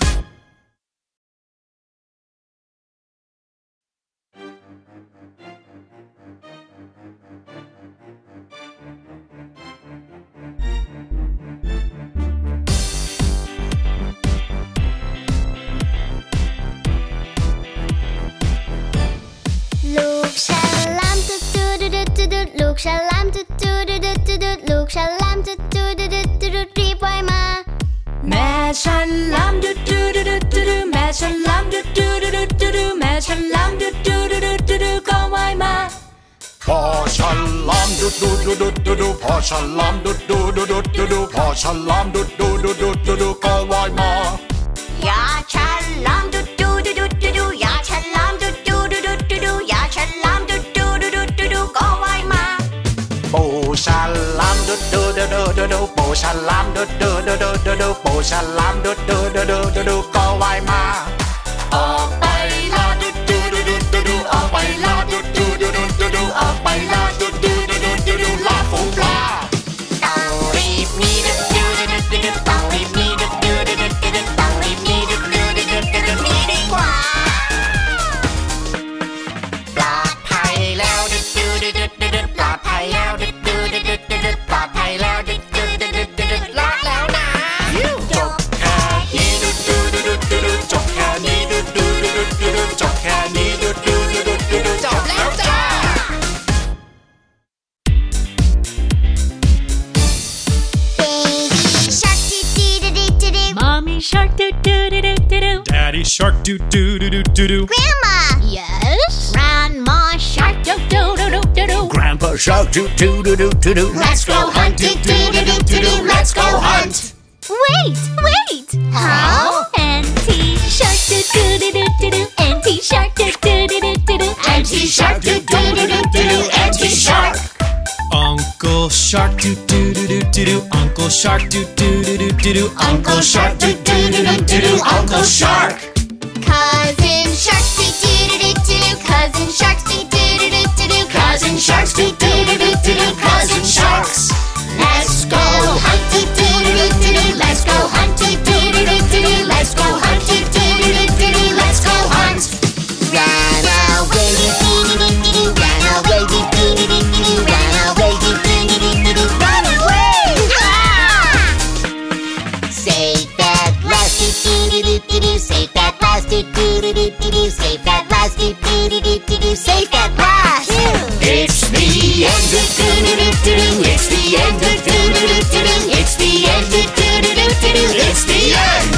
ลูกฉลามจุดจุดจุดจุดจุดลูกฉลามจุดจุดจุดจุดจุดลูกฉลามจุดจุดจุดจุดจุดรีบว่ายมาแม่ฉลามจุดจุดจุดจุดแม่ฉลามจุดจุดจุดจุดแม่ฉลามจุดจุดจุดจุดก็ว่ายมาพ่อฉลามดุดดุดดุดดุดพ่อฉลามดุดดุดดุดดุดพ่อฉลามดุดดุดดุดดุดก็ว่ายมายาฉลามดุดดุดดุดดุดยาฉลามดุดดุดดุดดุดยาฉลามดุดดุดดุดดุดก็ว่ายมาปูฉลามดุดดุดดุดดุดปูฉลามดุดดุดดุดดุดปูฉลามดุดดุดดุดดุดก็ว่ายมาออกไปล่าดุดดุดดุดดุดออกไปล่าดุดดุดดุดดุดออกไปล่าดุดดุดดุดดุดล่าฝูงปลาต้องรีบหนีดุดดุดดุดดุดต้องรีบหนีดุดดุดดุดดุดต้องรีบหนีดุดดุดดุดดุดหนีดีกว่าปลอดภัยแล้วดุดดุดดุดดุดปลอดภัยแล้วดุดดุดดุดดุดปลอดภัยแล้วดุดดุดดุดดุดรอดแล้วนะจบแค่นี้ดุดดุดดุดดุดจบแค่นี้ดุดดุดดุดดุดจบแค่นี้ดุดดุดดุดดุดจบแล้วจ้า Mommy shark do do do do do do Daddy shark do do do do do do Grandma Yes Grandma shark do do do do do do Grandpa shark do do do do do do Let's go hunt do do do do do do Let's go hunt Wait wait How Auntie shark do do do do do do Auntie shark do do do do do do Auntie shark do do do do do do Auntie shark Uncle shark do do do do do do Uncle shark do do do do do do Uncle shark do do do do do do Uncle shark Cousin shark do do do do do Cousin sharks do do do do do do Cousin sharks do do do do do do Cousin sharks Let's go hunt do do do do do Let's go hunt do do do do do Let's go hunt do do do do do Let's go hunt Run away do do do do Run away do do do do Run away do do do do Run away Save that last do do do do do Save that Do-do-do-do-do, safe at last. Do-do-do-do-do, safe at last. It's the end of do-do-do-do-do. It's the end of do-do-do-do-do. It's the end of do-do-do-do-do. It's the end.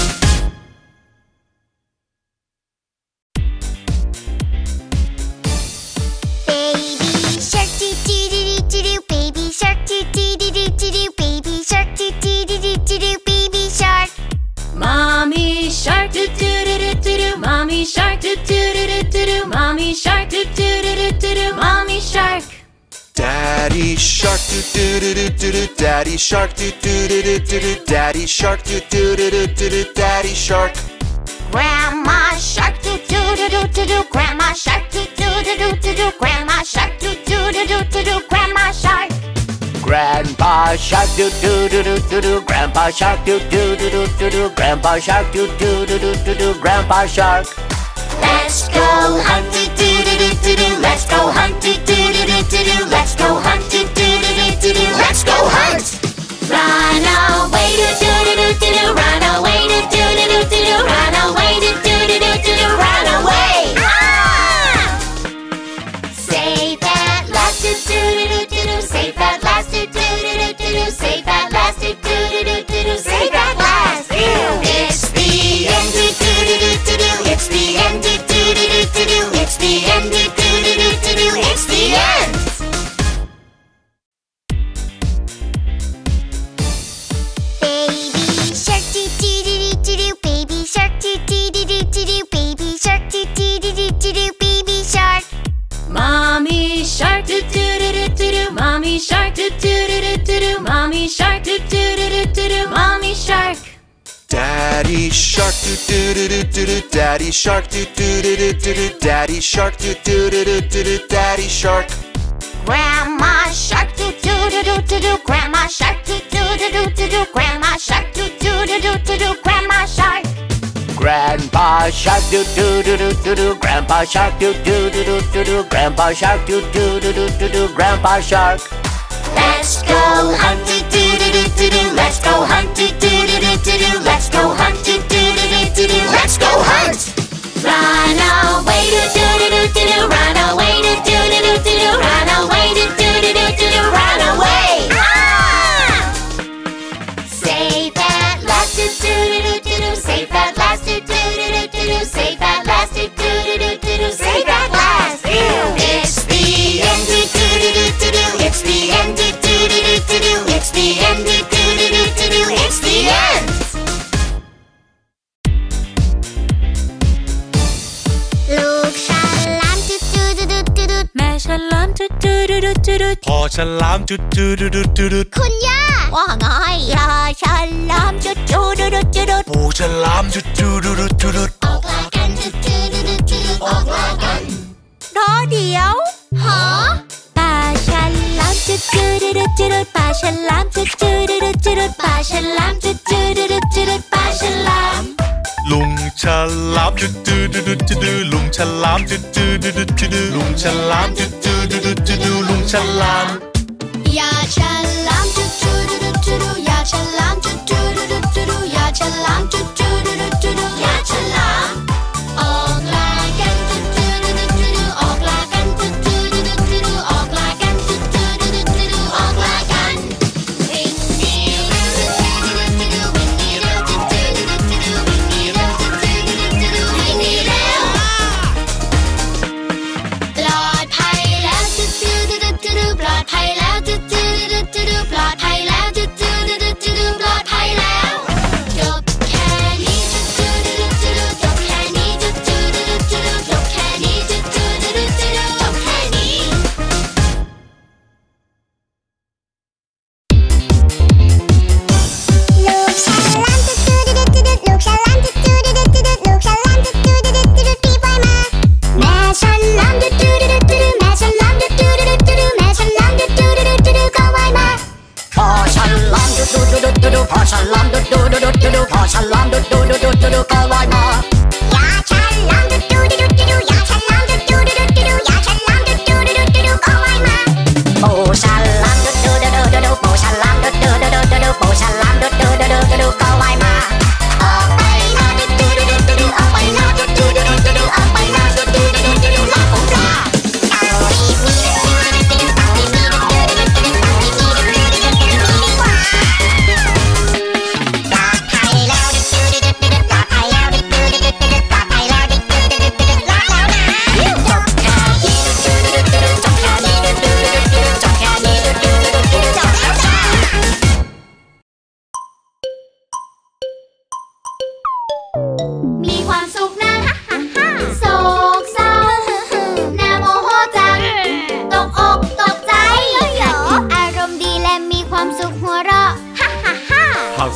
Baby shark do-do-do-do-do, baby shark do-do-do-do-do, baby shark do-do-do-do-do, baby shark. Mommy shark do do do do do do. Mommy shark do do do do do do. Mommy shark do do do do do do. Mommy shark. Daddy shark do do do do do do. Daddy shark do do do do do do. Daddy shark do do do do do do. Daddy shark. Grandma shark do do do do do do. Grandma shark do do do do do do. Grandma shark do do do do do do. Grandma shark. Grandpa shark do do do do do do. Grandpa shark do do do do do do. Grandpa shark do do do do do do. Grandpa shark. Let's go hunt do do do do do do. Let's go hunt do do do do do do. Let's go hunt do do do do do do. Let's go hunt. Run away do do do do do do. Run away do do do do do do. Run away do do do do do do. Run away. Ah! Safe at last do do do do do do. Safe at last do do do do do do. Safe at last do do do do do do. Safe at last. It's the end do do do do do do. It's the end do do do do do do. It's the end do do do do do do. It's the end. Baby shark do do do do do do. Baby shark do do do do do do. Baby shark do do do do do do. Baby shark. Mommy shark do do do do do do. Mommy shark do do do do do do. Mommy shark do do do do do do. Mommy shark. Daddy shark do do do do do do. Daddy shark do do do do do do. Daddy shark do do do do do do. Daddy shark. Grandma shark do do do do do do. Grandma shark do do do do do do. Grandma shark do do do do do do. Grandma shark. Grandpa shark do do do do do do. Grandpa shark do do do do do do. Grandpa shark do do do do do do. Grandpa shark. Let's go hunt do do do do do do. Let's go hunt do do do do do do. Let's go hunt do do do do do do. Let's go hunt. Run away do do do do do do. Run away do do do do do do. Run away do do do do do do. Run away. Ah! Safe at last do do do do do. Safe at last do do do do do. Safe at last do do do do do. Safe at last. It's the end do do do do do. It's the end do do do do do. It's the end do do do do do. It's the end. ลูกฉลามจุดจุดจุดจุดแม่ฉลามจุดจุดจุดจุดพ่อฉลามจุดจุดจุดจุดคุณย่าว่าไงยาฉลามจุดจุดจุดจุดปู่ฉลามจุดจุดจุดจุดออกลากันจุดจุดจุดจุดออกลากันรอเดี๋ยวหอป่าฉลามจุดจุดจุดจุดป่าฉลามจุดจุดจุดจุดป่าฉลามจุดจุดจุดจุดป่าฉลามลุงฉลามจุดจุดจุดจุดลุงฉลามจุดจุดจุดจุดลุงฉลามจุดจุดจุดจุดลุงฉลามยาฉลามจุดจุดจุดจุดยาฉลามจุดจุดจุดจุดยาฉลามจุดจุดจุดจุดยาฉลามออกลากันจุดจุดจุดจุดออกลากันจุดจุดจุดจุดออกลากันจุดจุดจุดจุดออกลากันวิ่งหนีเร็วจุดจุดจุดวิ่งหนีเร็วจุดจุดจุดวิ่งหนีเร็วจุดจุดจุดวิ่งหนีเร็วปลอดภัยแล้วจุดจุดจุดจุดปลอดภัยแล้วจุดจุดจุดจุดปลอดภัยแล้วจุดจุดจุดจุดปลอดภัยแล้วจบแค่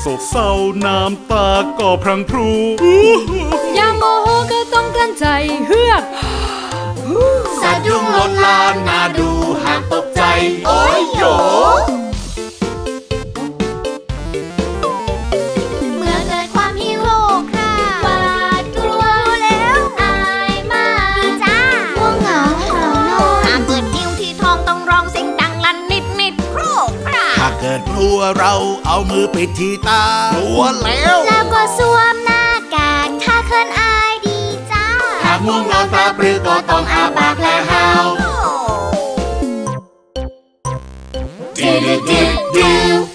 ศกเศร้าน้ำตาก็พรั่งพรูอย่าโมโหก็ต้องกลั้นใจเฮือกสะดุ้งลนลานน่าดูหากตกใจโอ้ยโยเมื่อเกิดความหิวโหยคร่าหวาดกลัวแล้วอายมากจ้าง่วงเหงาหาวนอนหากเกิดหิวที่ท้องต้องร้องเสียงดังลั่นนิดนิดโครกคร่าถ้าเกิดกลัวเราเอามือปิดที่ตากลัวแล้วแล้วก็สวมหน้ากากถ้าเขินอายดีจ้าหากง่วงนอนตาปลือก็ต้องอาปากและหาวดิดิดิดิ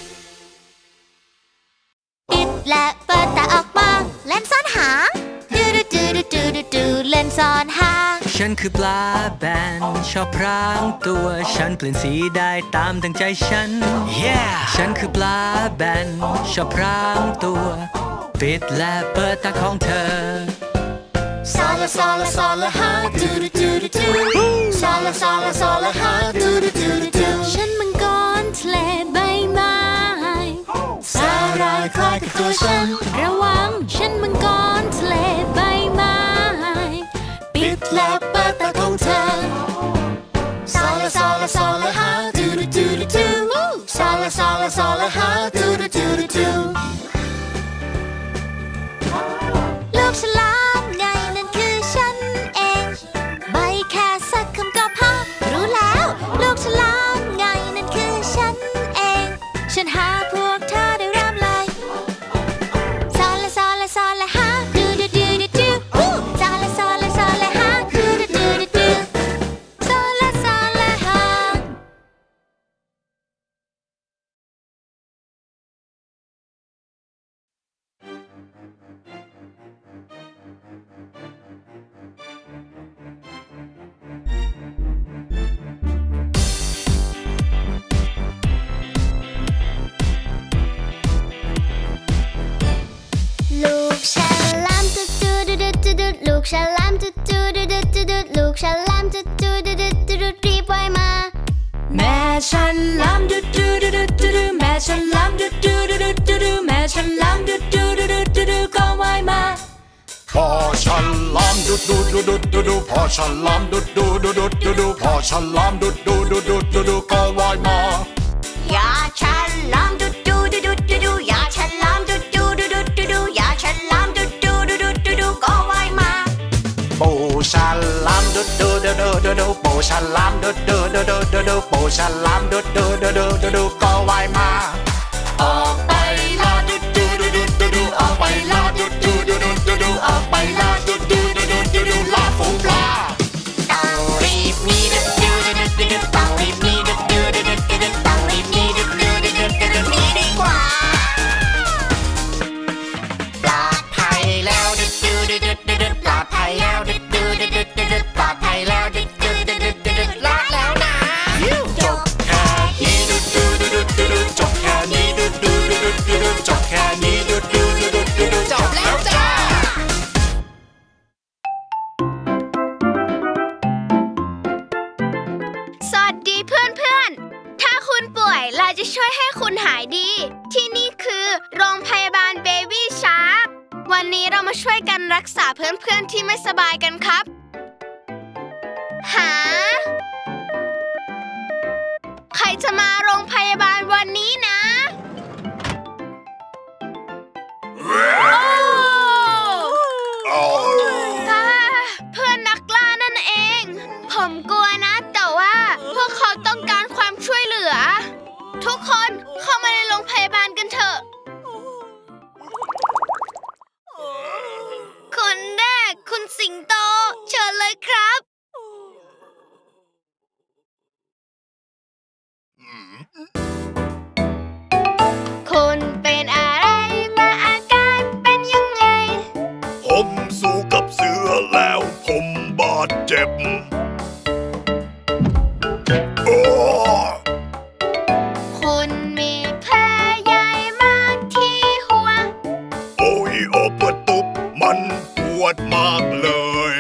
ปิดและเปิดตาออกมาเล่นซ่อนหาดูดูดูดูดูดูเล่นซ่อนหาฉันคือปลาแบนชอบพรางตัวฉันเปลี่ยนสีได้ตามตั้งใจฉัน yeah! ฉันคือปลาแบนชอบพรางตัวปิดและเปิดตาของเธอซาลาซาลาซาลาฮาดูดูดูดูดูซาลาซาลาซาลาฮาดูดูดูดูฉันมังกรทะเลใบไม้สาหร่ายคล้ายกับตัวฉันระวังฉันมังกรทะเลใบไม้ปิดและเปิดตาของเธอซาลาซาลาซาลาฮาดูดูดูดูดูซาลาซาลาซาลาฮาดูดูดูดูลูกฉลามไงนั่นคือฉันเองใบแค่สักคำก็พอรู้แล้วลูกฉลามไงนั่นคือฉันเองฉันหาพวกเธอได้รับเลยซาลาซาลาซาลาฮาดูดูดูดูดูซาลาซาลาซาลาฮาดูดูดูดูดูซาลาซาลาฮาลูกฉลามจุดจุดดุดดุดลูกฉลามจุดจุดดุดดุดลูกฉลามจุดจุดดุดดุดรีบว่ายมาแม่ฉันลามดุดดุดดุดดุดแม่ฉันลามดุดดุดดุดดุดแม่ฉันลามดุดดุดดุดดุดก็ว่ายมาพ่อฉันลามดุดดุดดุดดุดพ่อฉันลามดุดดุดดุดดุดพ่อฉันลามดุดดุดดุดดุดก็ว่ายมาอย่าฉันลามดุดดุดดุดดุดอย่าฉันลามดุดดุดดุดดุดอย่าฉันลามดุดดุดดุดดุดก็ว่ายมาปูฉันลามดุดดุดดุดดุดปูฉันลามดุดดุดดุดดุดปูฉันลามดุดดุดดุดดุดก็ว่ายมาออกไปลาดุดดุดดุดดุดออกไปลาดุดดุดดุดดุดออกไปลาดุดดุดดุดดุดลาฝูงปลาต้องรีบหนีดุดดุดดุดดุดต้องรีบหนีดุดดุดดุดดุดต้องรีบหนีดุดดุดดุดดุดหนีดีกว่าปลอดภัยแล้วดุดดุดดุดดุดปลอดภัยแล้วดุดดุดดุดดุดปลอดภัยแล้วดุดดุดดุดดุดรอดแล้วนะจบแค่นี้ดุดดุดดุดดุดจบแค่นี้ดุดดุดดุดดุดจบแค่นี้ดุดดุดดุดดุดจบแล้วจ้าสวัสดีเพื่อนๆถ้าคุณป่วยเราจะช่วยให้คุณหายดีที่นี่คือโรงพยาบาล Baby Shark วันนี้เรามาช่วยกันรักษาเพื่อนๆที่ไม่สบายกันครับหาใครจะมาโรงพยาบาลวันนี้นะเพื่อนนักล่านั่นเองผมกลัวนะแต่ว่าพวกเขาต้องการความช่วยเหลือทุกคนเข้ามาในโรงพยาบาลกันเถอะคนแรกคุณสิงโตเชิญเลยครับคุณเป็นอะไรมาอาการเป็นยังไงผมสู้กับเสือแล้วผมบาดเจ็บคุณมีแผลใหญ่มากที่หัวโอ้ยโอปวดตุบมันปวดมากเลย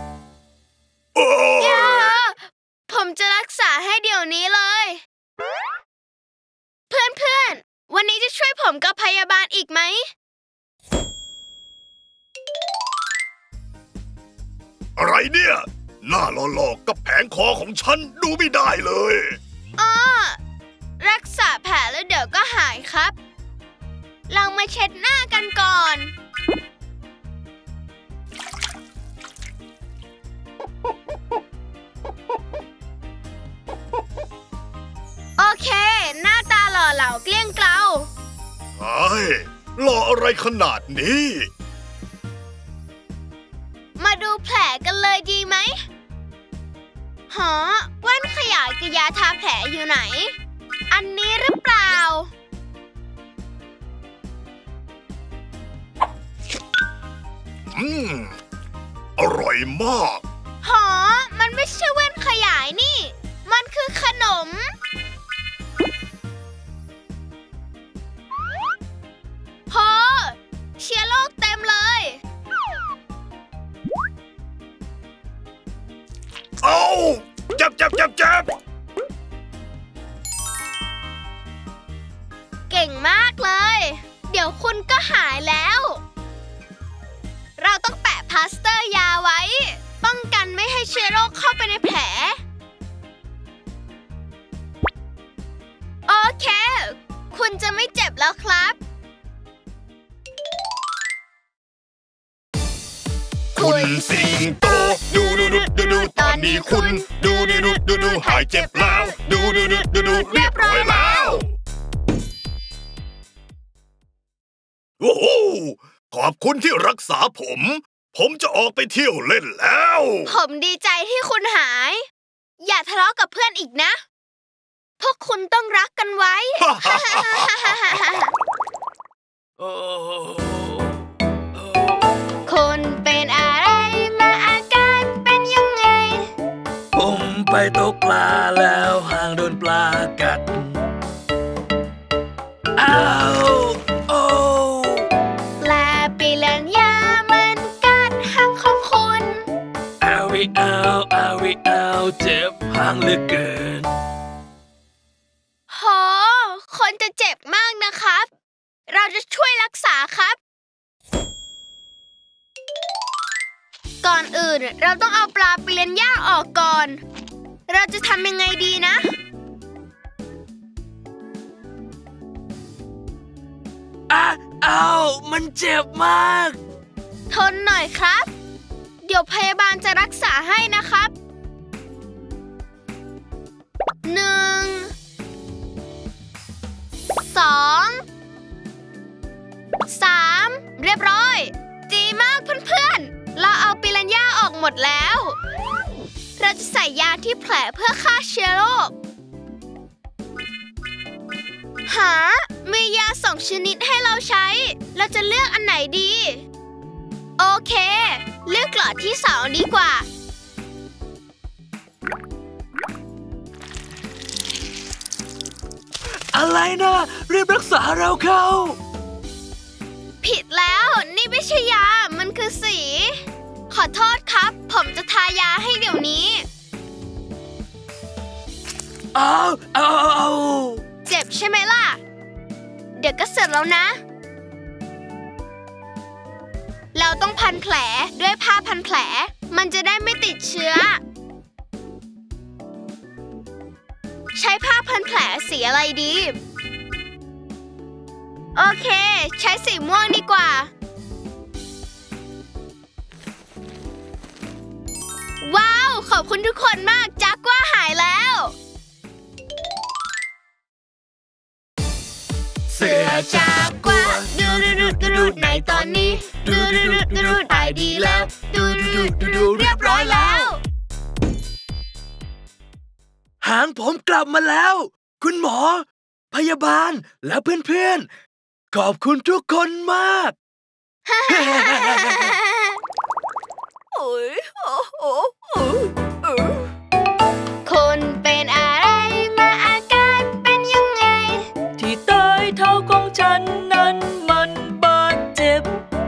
อย่าผมจะรักษาให้เดี๋ยวนี้เลยเพื่อนๆวันนี้จะช่วยวยผมกับพยาบาลอีกไหมอะไรเนี่ยหน้าหลอกๆกับแผงคอของฉันดูไม่ได้เลยอ้อรักษาแผลแล้วเดี๋ยวก็หายครับลองมาเช็ดหน้ากันก่อนโอเคหน้าตาหล่อเหลาเกลี้ยงเกลาเฮ้ยหล่ออะไรขนาดนี้มาดูแผลกันเลยดีไหมหอแว่นขยายกับยาทาแผลอยู่ไหนอันนี้หรือเปล่าอืมอร่อยมากหอมันไม่ใช่แว่นขยายนี่มันคือขนมพอเชื้อโรคเต็มเลยเอาเจ็บเจ็บเจ็บเจ็บเก่งมากเลยเดี๋ยวคุณก็หายแล้วเราต้องแปะพลาสเตอร์ยาไว้ป้องกันไม่ให้เชื้อโรคเข้าไปในแผลโอเคคุณจะไม่เจ็บแล้วครับคุณสิงโตดูดูดูดูดูตอนนี้คุณดูดูดูดูดูหายเจ็บแล้วดูดูดูดูดูเรียบร้อยแล้วโอ้โหขอบคุณที่รักษาผมผมจะออกไปเที่ยวเล่นแล้วผมดีใจที่คุณหายอย่าทะเลาะกับเพื่อนอีกนะพวกคุณต้องรักกันไว้คุณเป็นอะไรมาอาการเป็นยังไงผมไปตกปลาแล้วหางโดนปลากัดอ้าวโอ้ปลาปิรันย่ามันกัดหางของคุณอ้าวอ้าวอ้าวอ้าวเจ็บหางเหลือเกินโหคนจะเจ็บมากนะครับเราจะช่วยรักษาครับก่อนอื่นเราต้องเอาปลาปิรันย่าออกก่อนเราจะทำยังไงดีนะอ้าอ้าวมันเจ็บมากทนหน่อยครับเดี๋ยวพยาบาลจะรักษาให้นะครับหนึ่งสองสามเรียบร้อยดีมากเพื่อนๆเราเอาปิรันย่าออกหมดแล้วเราจะใส่ยาที่แผลเพื่อฆ่าเชื้อโรคหามียาสองชนิดให้เราใช้เราจะเลือกอันไหนดีโอเคเลือกหลอดที่สองดีกว่าอะไรนะรีบรักษาเราเข้าผิดแล้วนี่ไม่ใช่ยามันคือสีขอโทษครับผมจะทายาให้เดี๋ยวนี้อ้าวอ้าวเจ็บใช่ไหมล่ะเดี๋ยวก็เสร็จแล้วนะเราต้องพันแผลด้วยผ้าพันแผลมันจะได้ไม่ติดเชื้อใช้ผ้าพันแผลสีอะไรดีโอเคใช้สีม่วงดีกว่าว้าวขอบคุณทุกคนมากจากว่าหายแล้วเสือจากว่าดูดูดูดูดูในตอนนี้ดูดูดูดูดูตายดีแล้วดูดูดูดูดูเรียบร้อยแล้วหางผมกลับมาแล้วคุณหมอพยาบาลและเพื่อนๆขอบคุณทุกคนมากโอ้ยโอ้โอ้โอ้คนเป็นอะไรมาอาการเป็นยังไงที่ใต้เท้าของฉันนั้นมันบาดเจ็บ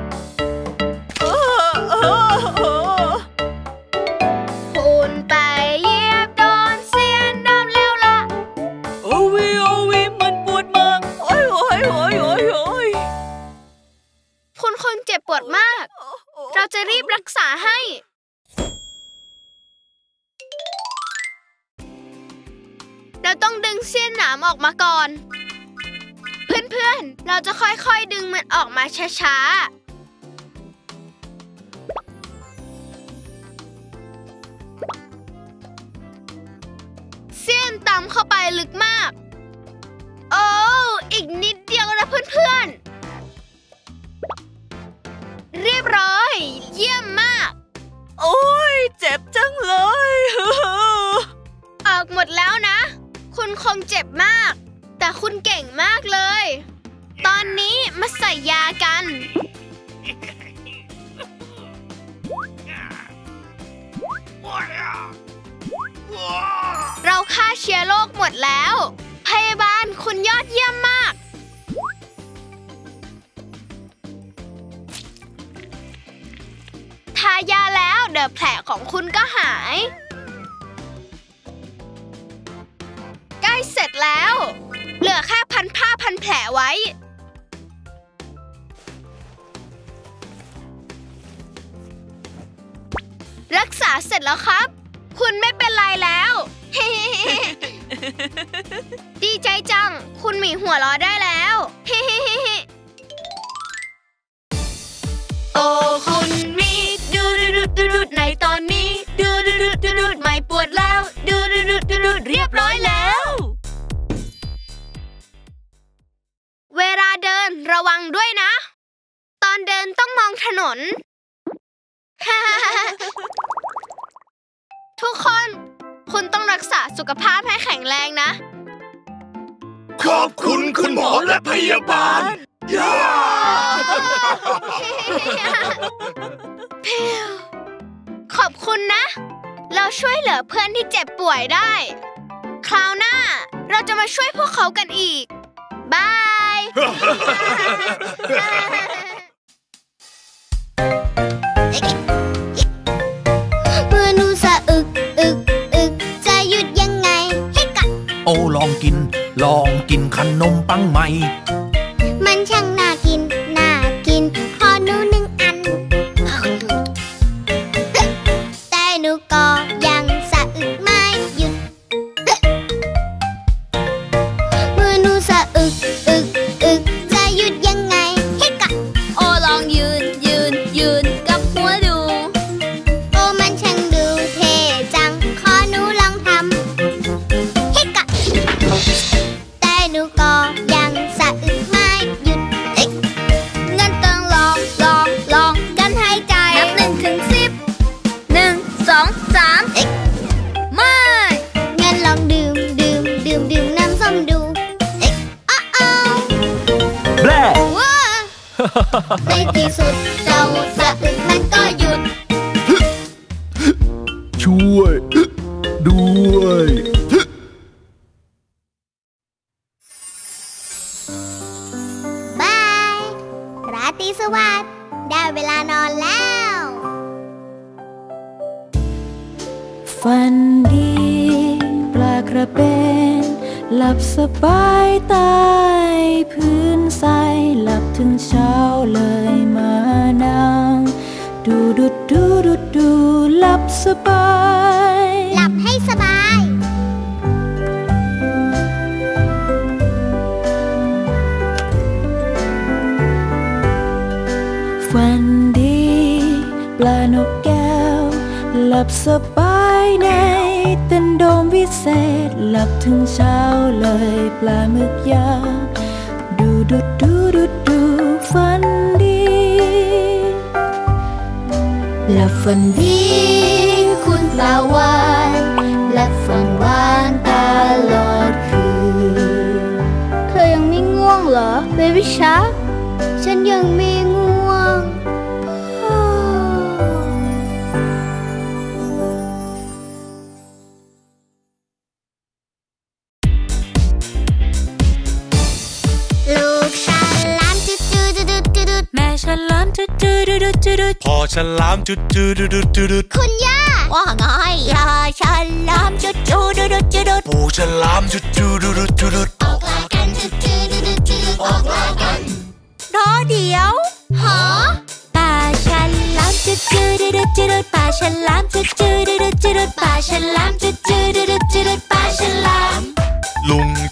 คุณไปเหยียบโดนเสียนดำแล้วล่ะโอ้ยโอ้ยมันปวดมากโอ้ยโอ้ยโอ้ยโอ้ยต้องดึงเสี้ยนหนามออกมาก่อนเพื่อนๆเราจะค่อยๆดึงมันออกมาช้าๆเสี้ยนตำเข้าไปลึกมากโอ้อีกนิดเดียวนะเพื่อนๆเรียบร้อยเยี่ยมมากโอ้ยเจ็บจังเลยออกหมดแล้วนะคุณคงเจ็บมากแต่คุณเก่งมากเลยตอนนี้มาใส่ยากันเราฆ่าเชื้อโรคหมดแล้วพยาบาลคุณยอดเยี่ยมมากทายาแล้วเดี๋ยวแผลของคุณก็หายใกล้เสร็จแล้วเหลือแค่พันผ้าพันแผลไว้รักษาเสร็จแล้วครับคุณไม่เป็นไรแล้ว ดีใจจังคุณหมีหัวเราะได้แล้วโอ้คุณมีดูดูดูดูดูในตอนนี้ดูดูดูดูดูไม่ปวดแล้วดูดูดูดูดูเรียบร้อยแล้วเวลาเดินระวังด้วยนะตอนเดินต้องมองถนน ทุกคนคุณต้องรักษาสุขภาพให้แข็งแรงนะขอบคุณคุณหมอและพยาบาลขอบคุณนะเราช่วยเหลือเพื่อนที่เจ็บป่วยได้คราวหน้าเราจะมาช่วยพวกเขากันอีกบายเมื่อหนูสะอึกอึกอึกจะหยุดยังไงให้กัดโอ้ลองกินลองกินขนมปังไหมมันช่างน่ากินน่ากินขอหนูหนึ่งอันแต่หนูก็ยังสะอึกไม่หยุดเมื่อหนูสะอึกอึกอึกจะหยุดยังไงให้กัดโอ้ลองยืนยืนยืนกับหัวดูโอ้มันช่างดูเท่จังขอหนูลองทำให้กัดแต่หนูก็ยังสะอึกไม่หยุดงั้นต้องลองลองลองกันหายใจนับหนึ่งถึงสิบหนึ่งสองสามไม่งั้นลองดื่มดื่มดื่มดื่มน้ำส้มดูอ้าวอ้าวแบลว้าในที่สุดเจ้าสะอึกมันก็หยุดช่วยด้วยบายราตรีสวัสดิ์ได้เวลานอนแล้วฝันดีปลากระเบนหลับสบายใต้พื้นทรายหลับถึงเช้าเลยมานั่งดูดูดูดูดูหลับสบายหลับให้สบายฝันดีปลานกแก้วหลับสบายในเต็นโดมวิเศษหลับถึงเช้าเลยปลาหมึกยาดูดูดูดูดูฝันดีหลับฝันดีคุณปลาวานหลับฝันหวานตลอดคืนเธอยังไม่ง่วงเหรอเบบี้ชาร์คฉันยังไม่ง่วงลูกฉลามจุดจุดจุดจุดจุดแม่ฉลามจุดจุดจุดจุดพ่อฉลามจุดจุดจุดจุดคุณย่าว่าไงยาฉลามจุดจุดจุดจุดปู่ฉลามจุดจุดจุดจุดออกลากันจุดจุดจุดจุดออกลากันรอเดี๋ยวหอป่าฉลามจุดจุดจุดจุดป่าฉลามจุดจุดจุดจุดป่าฉลามจุดจุดจุดจุดป่าฉลาม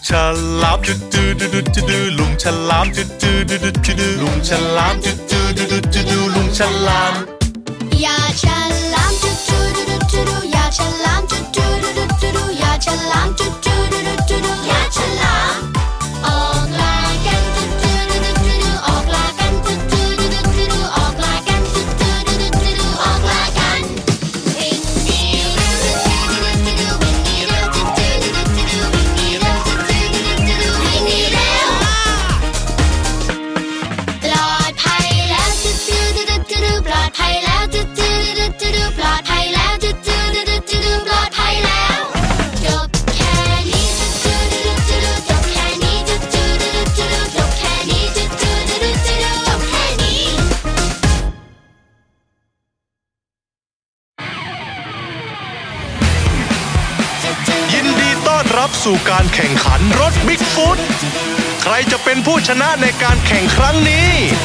ฉลามจุดจูดูดูจูดูลุงฉลามจุดจูดูดูจูดูลุงฉลามจุดจูดูดูจูดูลุงฉลามยาฉลามจุดจูดูดูจูดูยาฉลามจุดจูดูดูจูดูยาฉลามจุดจูดูดูจูดูยาฉลามออกลากันจุดจูดูดูจูดูออกลากันจุดจูดูดูจูดูออกลากันจุดจูดูดูจูดูออกลากันวิ่งหนีเร็วจุดจูดูดูจูดูวิ่งหนีเร็วจุดจูดูดูจูดูวิ่งหนีเร็วจุดจูดูดูจูดูวิ่งหนีเร็วปลอดภัยแล้วจุดจูดูดูจูดูปลอดภัยแล้วจุดจูดูดูจูดูปลอดภัยแล้วจุดจูดูดูจูดูปลอดภัยแล้วจบแค่นี้จุดจูดูดูจูดูจบแค่นี้จุดจูดูดูจูดูจบแค่นี้จุดจูดูดูจูดูจบแค่นี้ยินดีต้อนรับสู่การแข่งขันรถบิ๊กฟุตใครจะเป็นผู้ชนะในการแข่งครั้งนี้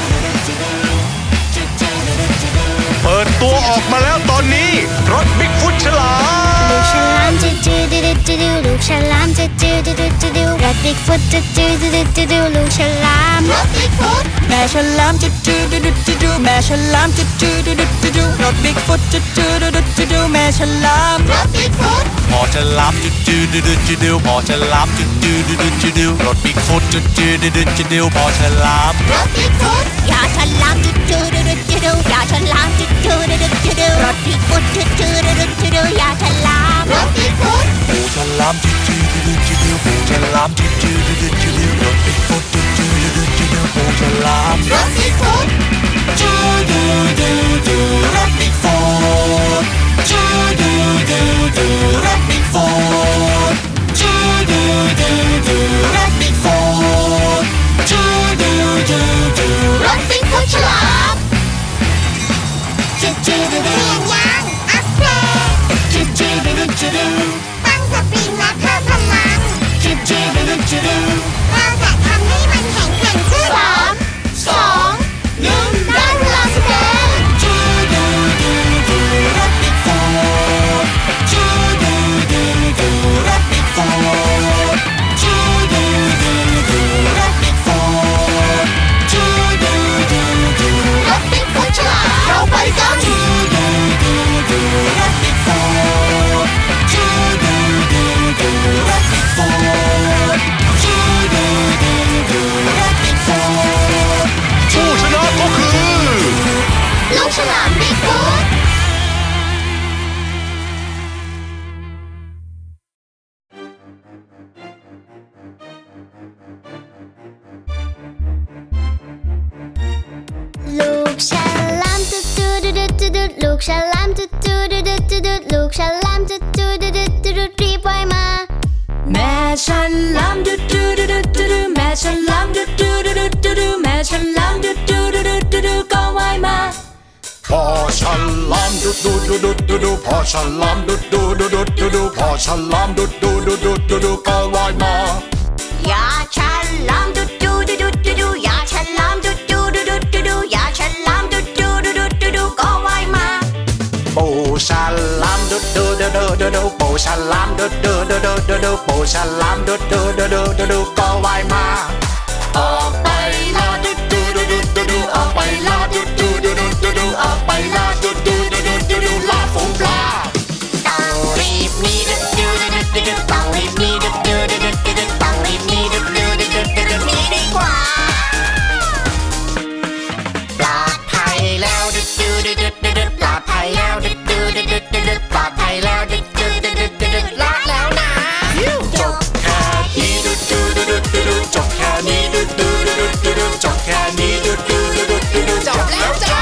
เปิดตัวออกมาแล้วตอนนี้รถบิ๊กฟุตฉลามลูกฉลามจุดจูดูดูจูดูลูกฉลามจุดจูดูดูจูดูรถบิ๊กฟุตจุดจูดูดูจูดูลูกฉลามรถบิ๊กฟุตแม่ฉลามจุดจูดูดูจูดูแม่ฉลามจุดจูดูดูจูดูรถบิ๊กฟุตจุดจูดูดูจูดูแม่ฉลามรถบิ๊กฟุตพอฉลามจุดจูดูดูจูดูพอฉลามจุดจูดูดูจูดูรถบิ๊กฟุตจุดจูดูดูจูดูพอฉลามรถบิ๊กฟุตยาฉลามจุดจูดูดูจูดูยาฉลามจุดจูดูดูจูดูรถบิ๊กฟุตจุดจูดูดูจูดูยาฉลามรถบิ๊กฟุตปูฉลามจุดจูดูดูจูดูปูฉลามจุดจูดูดูจูดูรถบิ๊กฟุตจุดจูดูดูจูดูปูฉลามรถบิ๊กฟุตจูดูดูดูรถบิ๊กฟุตจูดูดูดูรถบิ๊กฟุตจูดูดูดูรถบิ๊กฟุตจูดูดูดูรถบิ๊กฟุตฉลามจูจูดูดูยังอัพเกรดจูจูดูดูจูดูตั้งสปริงและเพิ่มพลังจูจูดูดูจูดูเราจะทำให้มันแข็งแกร่งขึ้นสามสองหนึ่งได้เวลาแสดงจูดูดูดูรถบิ๊กฟุตจูดูดูดูรถบิ๊กฟุตจูดูดูดูรถบิ๊กฟุตจูดูดูดูรถบิ๊กฟุตฉลามเราไปกันจูดูดูดูรถบิ๊กฟุตจูดูดูดูรถบิ๊กฟุตจูดูดูดูรถบิ๊กฟุตผู้ชนะก็คือลูกฉลามบิ๊กฟุตลูกฉลามจุดจูดูดูจูดูลูกฉลามจุดจูดูดูจูดูลูกฉลามจุดจูดูดูจูดูรีบว่ายมาแม่ฉลามจุดจูดูดูจูดูแม่ฉลามจุดจูดูดูจูดูแม่ฉลามจุดจูดูดูจูดูก็ว่ายมาพอฉลามดุดดูดูดูดูดูพอฉลามดุดดูดูดูดูดูพอฉลามดุดดูดูดูดูดูก็ว่ายมายาฉลามดุดดูดูดูดูดูยาฉลามดุดดูดูดูดูดูยาฉลามดุดดูดูดูดูดูก็ว่ายมาปูฉลามดุดดูดูดูดูดูปูฉลามดุดดูดูดูดูดูปูฉลามดุดดูดูดูดูดูก็ว่ายมาออกไปลาดุดดูดูดูดูดูออกไปลาดุดดูดูดูดูดูออกไปลาดุดดูดูดูดูดูลาฝูงปลาต้องรีบหนีดุดดูดูดูดูดูต้องรีบหนีดุดดูดูดูดูดูต้องรีบหนีดุดดูดูดูดูดูหนีดีกว่าปลอดภัยแล้วดุดดูดูดูดูดูปลอดภัยแล้วดุดดูดูดูดูดูปลอดภัยแล้วดุดดูดูดูดูดูลาแล้วนะจบแค่นี้ดุดดูดูดูดูดูจบแค่นี้ดุดดูดูดูดูดูจบแค่นี้ดุดดูดูดูดูดูจบแล้วจ้า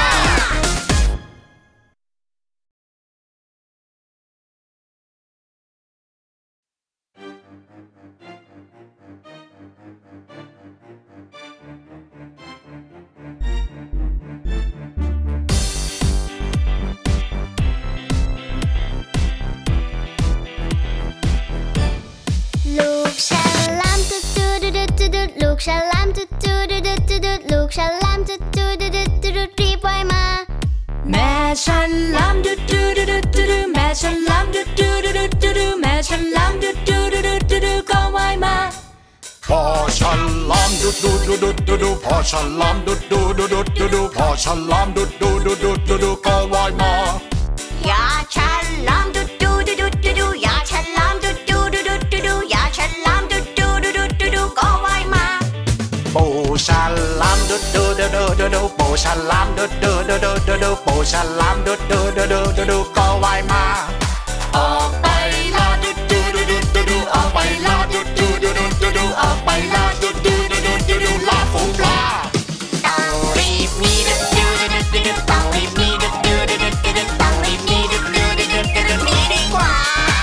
ลูกฉลามจุดจูดูดูจูดูลูกฉลามจุดจูดูดูจูดูลูกฉลามจุดจูดูดูจูดูรีบว่ายมาแม่ฉลามจุดจูดูดูจูดูแม่ฉลามจุดจูดูดูจูดูแม่ฉลามจุดจูดูดูจูดูก็ว่ายมาพอฉลามดุดดุดดุดดุดดุดพอฉลามดุดดุดดุดดุดดุดพอฉลามดุดดุดดุดดุดดุดก็ว่ายมาอย่าฉลามดุดดุดดุดดุดอย่าฉลามดุดดุดดุดดุดอย่าฉลามดุดดุดดุดดุดก็ว่ายมาปูฉลามดุดดุดดุดดุดปูฉลามดุดดุดดุดดุดปูฉลามดุดดุดดุดดุดก็ว่ายมาออกไปลาดุดดุดดุดดุดออกไปลาดุดดุดดุดดุดออกไปลาดุดดุดดุดดุดลาฝูงปลาต้องรีบหนีดุดดุดดุดดุดต้องรีบหนีดุดดุดดุดดุดต้องรีบหนีดุดดุดดุดดุดหนีดีกว่า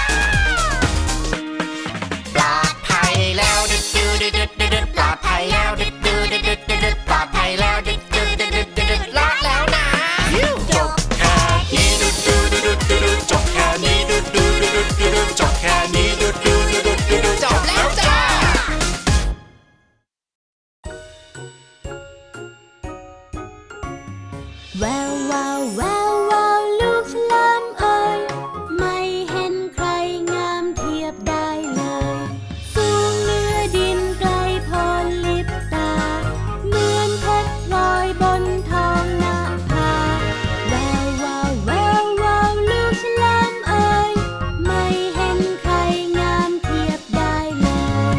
ปลอดภัยแล้วดุดดุดดุดดุดปลอดภัยแล้วดุดดุดดุดดุดปลอดภัยแล้วดุดดุดดุดดุดลาแล้วนะจบแค่นี้ดุดดุดดุดดุดจบแค่นี้ดุดดุดดุดดุดจบแค่นี้ดุดดุดดุดดุดจบแล้วจ้าแวววาวแวววาวลูกฉลามเอ่ยไม่เห็นใครงามเทียบได้เลยสูงเหนือดินไกลโพ้นลิบตาเหมือนเพชรลอยบนท้องนภาแวววาวแวววาวลูกฉลามเอ่ยไม่เห็นใครงามเทียบได้เลย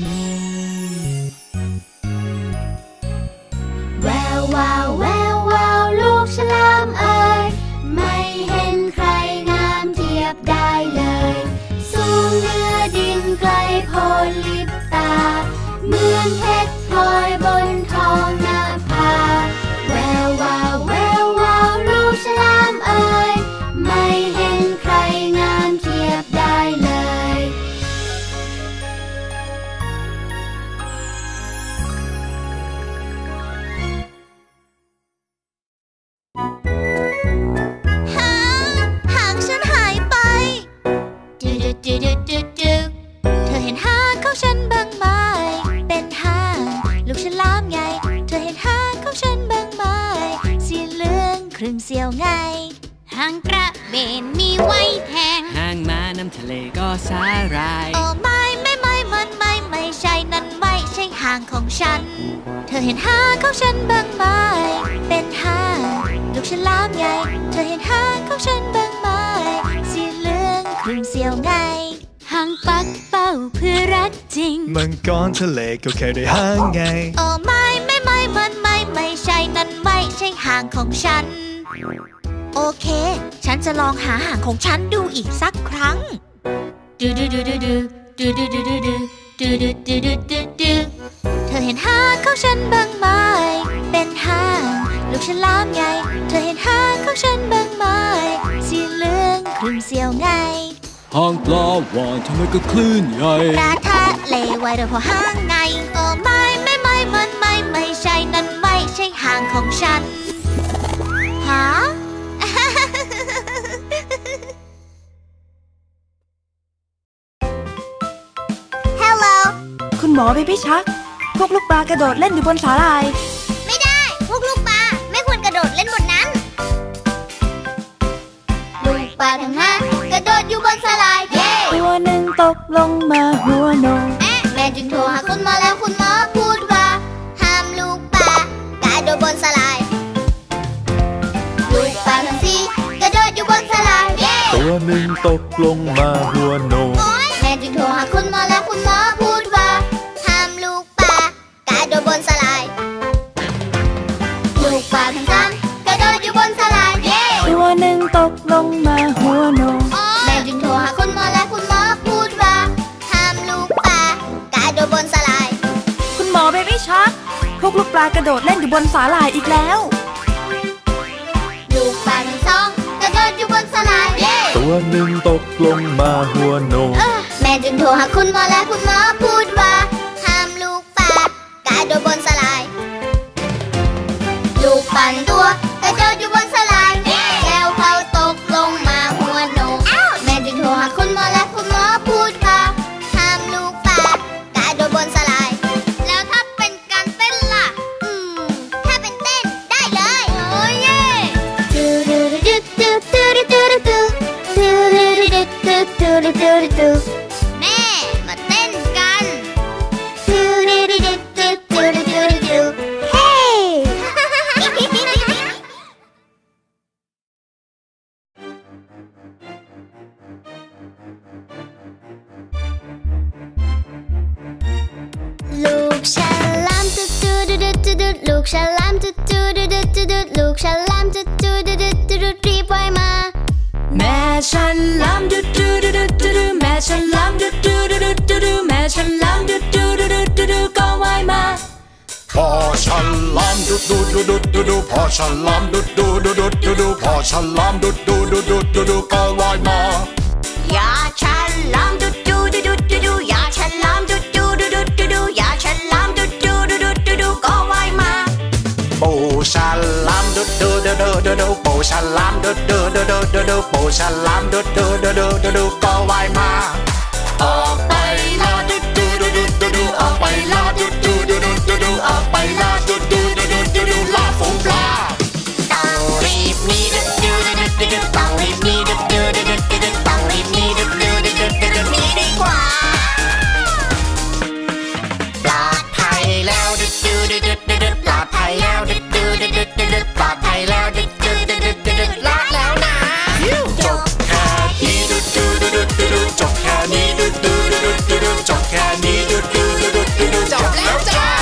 แวววาวแวววาวลูกฉลามเอ่ยไม่เห็นใครงามเทียบได้เลยสูงเหนือดินไกลโพ้นลิบตาเหมือนเพชรพลอยบนท้องนภาแวววาวแวววาวลูกฉลามเอ่ยไม่เห็นใครงามเทียบได้เลยหางหางฉันหายไปดูดูดูดูดูดูเธอเห็นหางของฉันบ้างไหมเป็นหางลูกฉลามไงเธอเห็นหางของฉันบ้างไหมสีเหลืองครึ่งเสียวไงหางกระเบนมีไว้แทงหางม้าน้ำทะเลก็สาหร่ายโอ้ไม่ไม่ไม่มันไม่ไม่ใช่นั่นไม่ใช่หางของฉันเธอเห็นหางของฉันบ้างไหมเป็นหางลูกฉลามไงเธอเห็นหางของฉันบ้างไหมสีเหลืองครึ่งเสียวไงหางปักเป้าเพื่อรักจริงมังกรทะเลก็แค่ได้หางไงโอ้ไม่ไม่ไม่มันไม่ไม่ใช่นั่นไม่ใช่หางของฉันโอเคฉันจะลองหาหางของฉันดูอีกสักครั้งดูดูดูดูดูดูดูดูดูดูดูดูดูดูดูดูเธอเห็นหางของฉันบ้างไหมเป็นหางลูกฉลามไงเธอเห็นหางของฉันบ้างไหมสีเหลืองครึ่งเสียวไงหางปลาวานทำไมก็คลื่นใหญ่ปลาทะเลไว้เดี๋ยวพอหางไงโอ้ไม่ไม่ไม่มันไม่ไม่ใช่นั่นไม่ใช่หางของฉันฮะ Hello คุณหมอเบบี้ชักพวกลูกปลากระโดดเล่นอยู่บนสาหร่ายไม่ได้พวกลูกปลาไม่ควรกระโดดเล่นบนนั้นลูกปลาทั้งห้ากระโดดอยู่บนสาหร่ายเย้ตัวหนึ่งตกลงมาหัวโนแม่จึงโทรหาคุณหมอแล้วคุณหมอพูดว่าห้ามลูกปลากระโดดบนสาหร่ายลูกปลาทั้งสี่กระโดดอยู่บนสาหร่ายเย้ตัวหนึ่งตกลงมาหัวโนแม่จึงโทรหาคุณหมอแล้วคุณหมอพูดว่าห้ามลูกปลากระโดดบนสาหร่ายลูกปลาทั้งสามกระโดดอยู่บนสาหร่ายเย้ตัวหนึ่งตกลงมาหัวโนแม่จึงโทรหาคุณหมอและคุณหมอพูดว่าห้ามลูกปลากระโดดบนสาหร่ายคุณหมอเบบี้ชักพวกลูกปลากระโดดเล่นอยู่บนสาหร่ายอีกแล้วลูกปลาทั้งสองกระโดดอยู่บนสาหร่ายเย้ตัวหนึ่งตกลงมาหัวโนแม่จึงโทรหาคุณหมอและคุณหมอพูดว่าห้ามลูกปลากระโดดบนสาหร่ายลูกปลาหนึ่งตัวกระโดดอยู่บนสาหร่ายแล้วเขาตกลงมาหัวโนแม่จึงโทรหาคุณหมอและคุณหมอพูดว่าห้ามลูกปลากระโดดบนสาหร่ายแล้วถ้าเป็นการเต้นล่ะอืมถ้าเป็นเต้นได้เลยโอ้ยเย่ดูดูดูดูดูดูดูดูดูดูดูดูดูดูดูดูแม่มาเต้นกันดูดูดุดลูกฉลามจุดจุดุดุดุดุลูกฉลามจุดจุดุดุดุดุรีบว่ายมาแม่ฉันลามดุดดุดุดุดุดุแม่ฉันลามดุดดุดุดุดุดุแม่ฉันลามดุดดุดุดุดุดุก็ว่ายมาพ่อฉันลามดุดดุดุดุดุดุพ่อฉันลามดุดดุดุดุดุดุพ่อฉันลามดุดดุดุดุดุดุก็ว่ายมาอย่าฉันลามดุดดุดุดุดุดุอย่าฉันลามดุดดุดุดุดุดุอย่าฉันลามดุดดุดุดุดุดุก็ว่ายมาปูฉันลามดุดดุดุดุดุดุปูฉันลามดุดดุดุดุดุดุปูฉันลามดุดดุดุดุดุดุก็ว่ายมาออกไปลาดุดดุดุดุดุดุออกไปลาดุดดุดุดุดุดุออกไปลาดุดดุดุดุดุดุลาฝูงปลาต้องรีบหนีดุดดุดุดุดุต้องรีบหนีดุดดุดุดุดุต้องรีบหนีดุดดุดุดุดุหนีดีกว่าปลอดภัยแล้วดุดดุดุดุดุปลอดภัยแล้วดุดดุดุดุดุปลอดภัยแล้วดุดดุดุดุดุรอดแล้วนะจบแค่นี้ดุดดุดุดุดุจบแค่นี้ดุดดุดุดุดุจบแค่นี้ดุดดุดุดุดุจบแล้วจ้า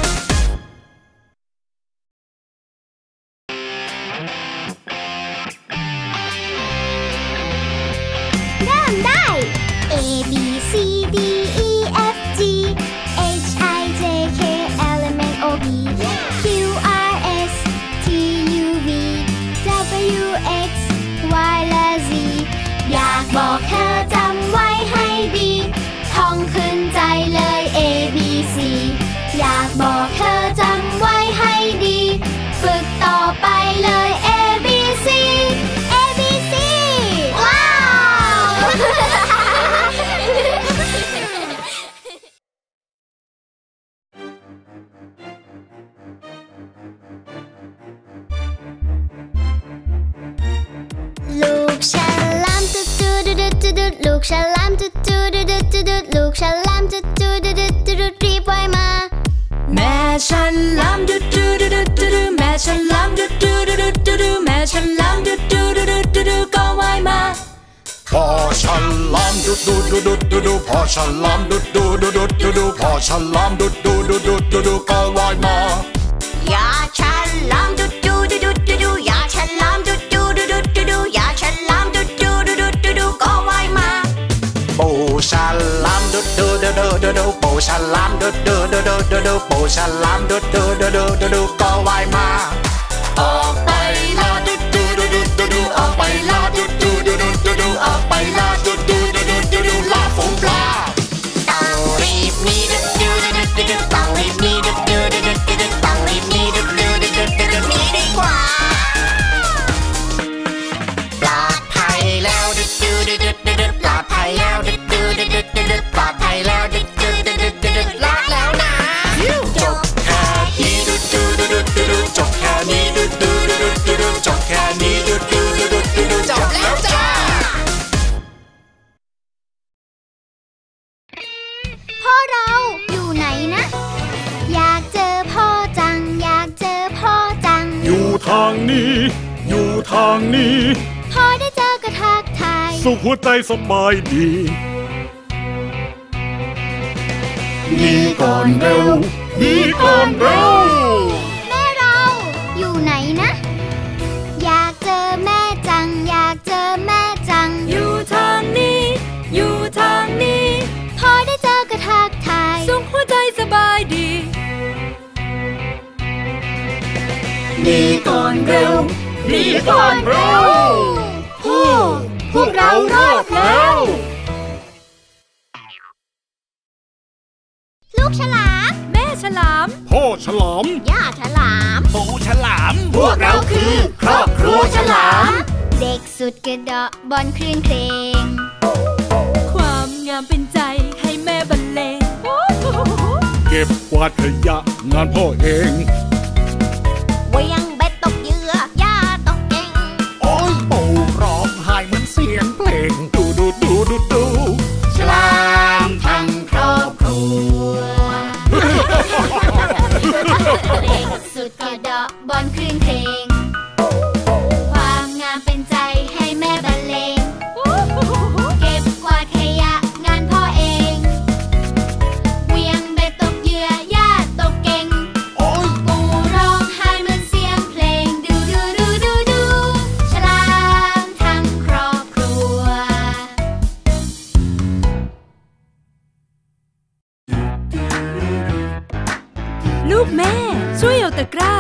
เริ่มได้ A B C D E F G H I J K L M N O P Q R S T U V W X Y และ Z อยากบอกเธอจำไว้ให้ดีท่องขึ้นใจเลย A B C อยากบอกเธอจำไว้ให้ดีฝึกต่อไปเลย A B C A B C ว้าว ลูกฉลามจุดจุดดุดจุดลูกฉลามจุดจุดดุดจุดลูกฉลามจุดจุดดุดจุดรีบว่ายมาแม่ฉันลามดุดดุดุดุดุแม่ฉันลามดุดดุดุดุดุแม่ฉันลามดุดดุดุดุดุก็ว่ายมาพ่อฉันลามดุดดุดุดุดุดุพ่อฉันลามดุดดุดุดุดุดุพ่อฉันลามดุดดุดุดุดุดุก็ว่ายมาอย่าฉันลามดุดดุดุดุดุอย่าฉันลามดุดดุดุดุดุอย่าฉันลามดุดดุดุดุดุก็ว่ายมาปูฉันลามดุดดุดุดุดุปูฉันลามดุดดุดุดุดุปูฉันลามดุดดุดุดุดุก็ว่ายมาออกไปลาดุดดุดุดุดุออกไปลาดุดดุดุดุดุออกไปลาดุดดุดุดุดุลาฝูงปลาต้องรีบหนีดุดดุดุดุต้องรีบหนีดุดดุดุดุต้องรีบหนีดุดดุดุดุหนีดีกว่าปลอดภัยแล้วดุดดุดุดุปลอดภัยแล้วดุดดุดุดุปลอดภัยแล้วดุดดุดุดุรอดแล้วนะจบแค่นี้ดุดดุดุดุจบแค่นี้ดุดดุดุดุจบแค่นี้ดุดดุดุดุจบแล้วจ้าพ่อเราอยู่ไหนนะอยากเจอพ่อจังอยากเจอพ่อจังอยู่ทางนี้อยู่ทางนี้พอได้เจอก็ทักทายสุขหัวใจสบายดีหนีก่อนเร็วหนีก่อนเร็วแม่เราอยู่ไหนนะอยากเจอแม่จังอยากเจอแม่จังอยู่ทางนี้อยู่ทางนี้พอได้เจอก็ทักทายสุขหัวใจสบายดีหนีก่อนเร็วหนีก่อนเร็วโอ้พวกเรารอดแล้วลูกฉลามแม่ฉลามพ่อฉลามย่าฉลามปู่ฉลามพวกเราคือครอบครัวฉลามเด็กสุดกระเดาะบอลคลื่นเพลงความงามเป็นใจให้แม่บรรเลงเก็บกวาดขยะงานพ่อเองเวียงเบ็ดตกเหยื่อย่าตกเก่งโอ้ยปู่ร้องไห้เหมือนเสียงเพลงดูดูดูดูดูฉลามทั้งครอบครัวเด็กสุดกระเดาะบอลคลื่นเพลงความงามเป็นใจให้แม่บรรเลงเก็บกวาดขยะงานพ่อเองเวียงเบ็ดตกเหยื่อย่าตกเก่งโอ้ยปู่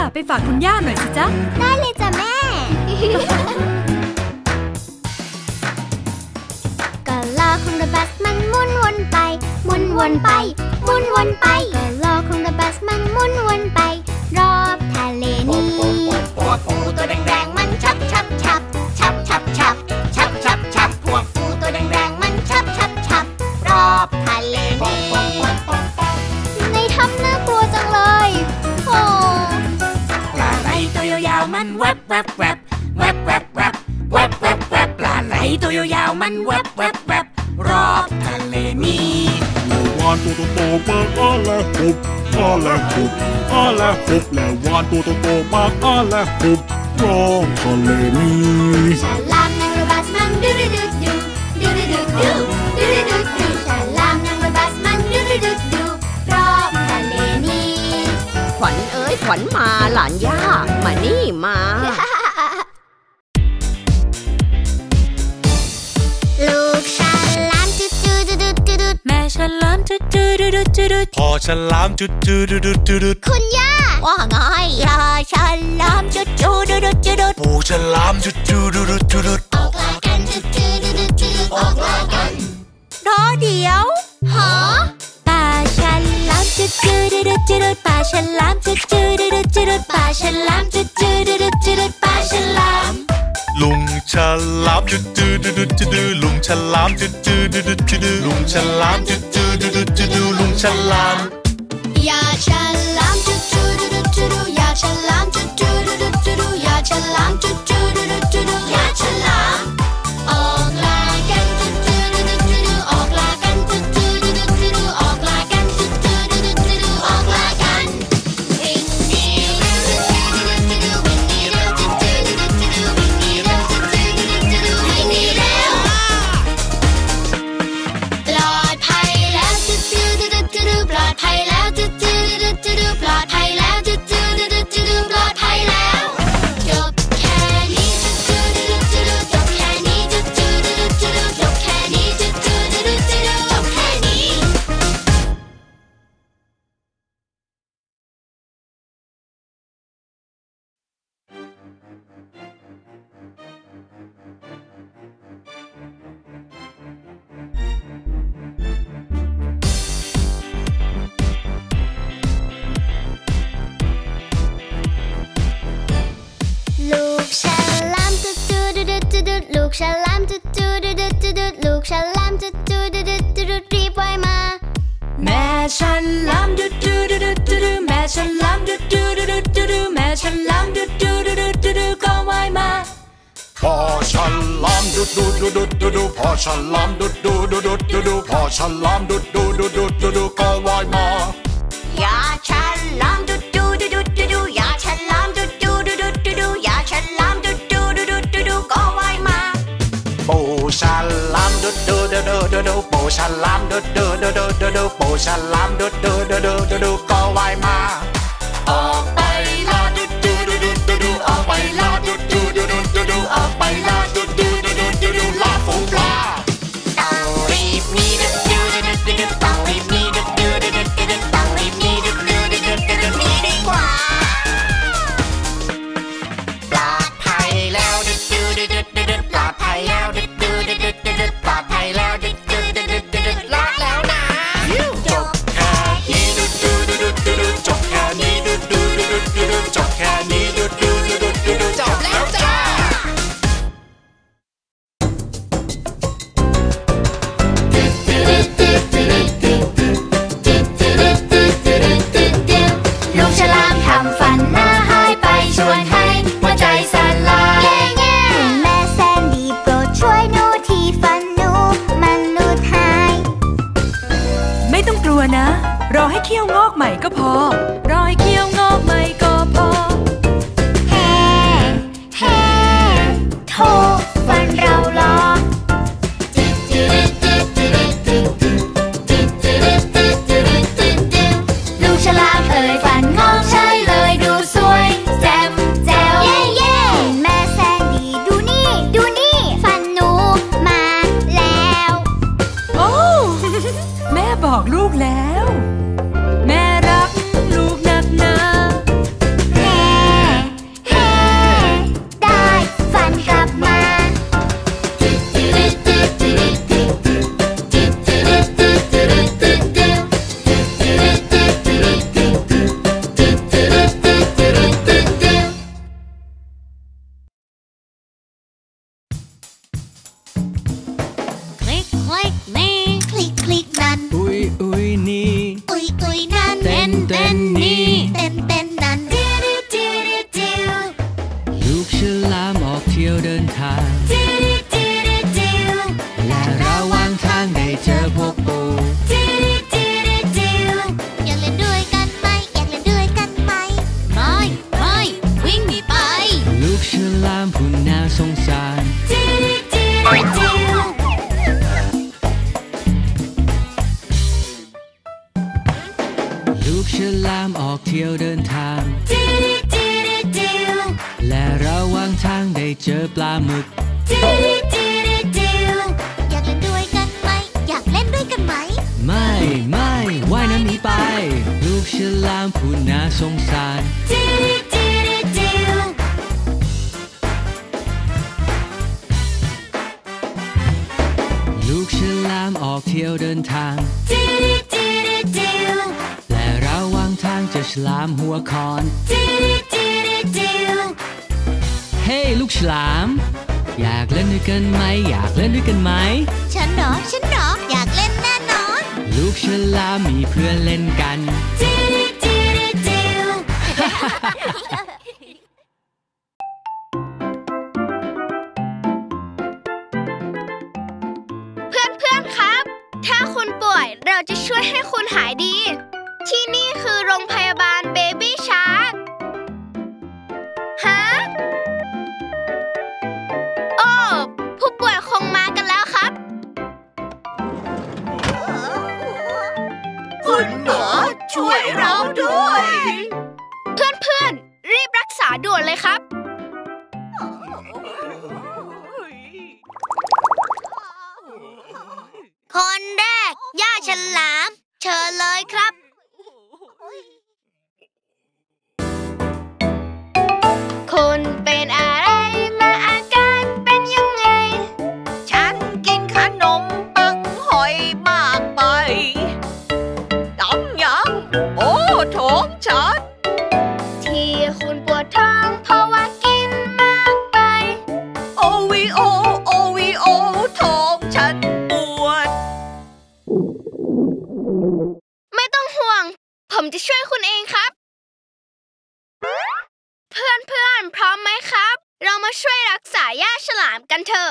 ไปฝากคุณย่าหน่อยสิจ๊ะได้เลยจ้ะแม่ กะลาของรถบัสมันหมุนวนไปหมุนวนไปหมุนวนไปกะลาของรถบัสมันหมุนวนไปรอบทะเลนี้พวกปูตัวแดงๆมันชับชับชับชับชับชับชับชับชับพวกปูตัวแดงๆมันชับชับชับรอบทะเลนี้ในถ้ำน่ากลัวจังเลยโอ้ปลาไหลตัวยาวๆมันแวบแวบแวบแวบแวบแวบแวบแวบแวบปลาไหลตัวยาวๆมันแวบแวบแวบรอบทะเลนี้วานตัวโตๆมาอ้าและหุบอ้าและหุบอ้าและหุบแล้ววานตัวโตๆมาอ้าและหุบรอบทะเลนี้ฉลามนั่งรถบัสมันดูดูดูดูดูดูดูดูดูดูดูฉลามนั่งรถบัสมันดูดูดูดูรอบทะเลนี้ขวัญเอ้ยขวัญมาหลานย่ามานี่มาลูกฉลามจุดจุดจุดจุดจุดแม่ฉลามจุดจุดจุดจุดจุดพ่อฉลามจุดจุดจุดจุดคุณย่าว่าไงย่าฉลามจุดจุดจุดจุดปู่ฉลามจุดจุดจุดจุดออกลากันจุดจุดจุดจุดออกลากันรอเดี๋ยวหอปลาฉลามจุดจุดจุดจุดปลาฉลามจุดจุดจุดจุดปลาฉลามจุดจุดจุดจุดปลาฉลามลุงฉลามจุดจุดจุดจุดลุงฉลามจุดจุดจุดจุดลุงฉลามจุดจุดจุดจุดลุงฉลามยาฉลามจุดจุดจุดจุดยาฉลามจุดจุดจุดจุดยาฉลามจุดจุดจุดจุดยาฉลามออกลากันจุดจุดจุดจุดออกลากันจุดจุดจุดจุดออกลากันจุดจุดจุดจุดออกลากันวิ่งหนีเร็วจุดจุดจุดจุดวิ่งหนีเร็วจุดจุดจุดจุดวิ่งหนีเร็วจุดจุดจุดจุดวิ่งหนีเร็วปลอดภัยแล้วจุดจุดจุดจุดปลอดภัยแล้วจุดจุดจุดจุดปลอดภัยแล้วจุดจุดจุดจุดปลอดภัยแล้วจบแค่นี้จุดจุดจุดจบแค่นี้จุดจุดจุดจบแค่นี้จุดจุดจุดจบแค่นี้ลูกฉลามจุดจุดจุดจุดลูกฉลามจุดจุดจุดจุดลูกฉลามจุดจุดจุดจุดรีบว่ายมาแม่ฉลามดุดดูดูดูดูดูแม่ฉลามดุดดูดูดูดูดูแม่ฉลามดุดดูดูดูดูดูก็ว่ายมาพ่อฉลามดุดดูดูดูดูดูพ่อฉลามดุดดูดูดูดูดูพ่อฉลามดุดดูดูดูดูดูก็ว่ายมายาฉลามดุดดูดูดูดูดูยาฉลามดุดดูดูดูดูดูยาฉลามดุดดูดูดูดูดูก็ว่ายมาปู่ฉลามดุดดูดูดูดูดูปู่ฉลามดุดดูดูดูดูดูปู่ฉลามดุดดูดูดูดูดูก็ว่ายมาออกไปลาดุดดูดูดูดูดูออกไปลาดุดดูดูดูดูดูออกไปลาดุดดูดูดูดูดูลาฝูงปลาต้องรีบหนีดุดดูดูดูดูต้องรีบหนีดุดดูดูดูดูต้องรีบหนีดุดดูดูดูดูหนีดีกว่าปลอดภัยแล้วดุดดูดูดูดูปลอดภัยแล้วดุดดูดูดูดูปลอดภัยแล้วดุดดูดูดูดูรอดแล้วนะจบแค่นี้ดุดดูดูดูดูจบแค่นี้ดุดดูดูดูดูจบแค่นี้ดุดดูดูดูดูจบแล้วจ้าลูกฉลามทำฟันหน้าหายไปชวนให้หัวใจสลายคุณแม่แซนดี้โปรดช่วยหนูที่ฟันหนูมันหลุดหายไม่ต้องกลัวนะ รอให้เขี้ยวงอกใหม่ก็พอรอให้เขี้ยวงอกใหม่ก็พอแฮ่แฮ่โถฟันเราลอลูกฉลามเอ่ยฟันงอกใช่เลยดูสวยแจ่มแจ๋วแม่แซนดี้ดูนี่ดูนี่ฟันหนูมาแล้วโอ้ แม่บอกลูกแล้วแม่รักลูกนักหนาแฮ่ฉลามออกเที่ยวเดินทางและระหว่างทางได้เจอปลาหมึกอยากเล่นด้วยกันไหมอยากเล่นด้วยกันไหมไม่ไม่ว่ายน้ำหนีไปลูกฉลามผู้น่าสงสารลูกฉลามออกเที่ยวเดินทางและระหว่างทางเจอฉลามหัวคอนเฮ้ลูกฉลามอยากเล่นด้วยกันไหมอยากเล่นด้วยกันไหมฉันเหรอฉันเหรออยากเล่นแน่นอนลูกฉลามมีเพื่อนเล่นกันเพื่อนๆครับถ้าคุณป่วยเราจะช่วยให้คุณหายดีที่นี่คือโรงพยาบาลเบบี้ชาร์กฮะโอ้ผู้ป่วยคงมากันแล้วครับคุณหมอช่วยเราด้วยเพื่อนๆรีบรักษาด่วนเลยครับคนแรกย่าฉลามเชิญเลยครับคุณเป็นอะไรมาอาการเป็นยังไงฉันกินขนมปังหอยมากไปดำยังโอ้ท้องฉันที่คุณปวดท้องเพราะว่ากินมากไปโอวีโอโอวีโอท้องฉันปวดไม่ต้องห่วงผมจะช่วยคุณเองครับเพื่อนๆพร้อมไหมครับเรามาช่วยรักษาย่าฉลามกันเถอะ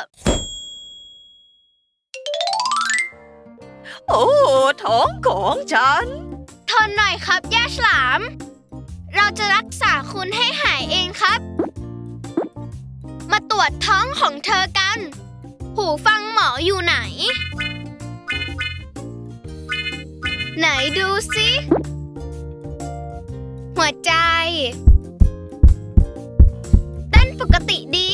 โอ้ท้องของฉันทนหน่อยครับย่าฉลามเราจะรักษาคุณให้หายเองครับมาตรวจท้องของเธอกันหูฟังหมออยู่ไหนไหนดูสิหัวใจเต้นปกติดี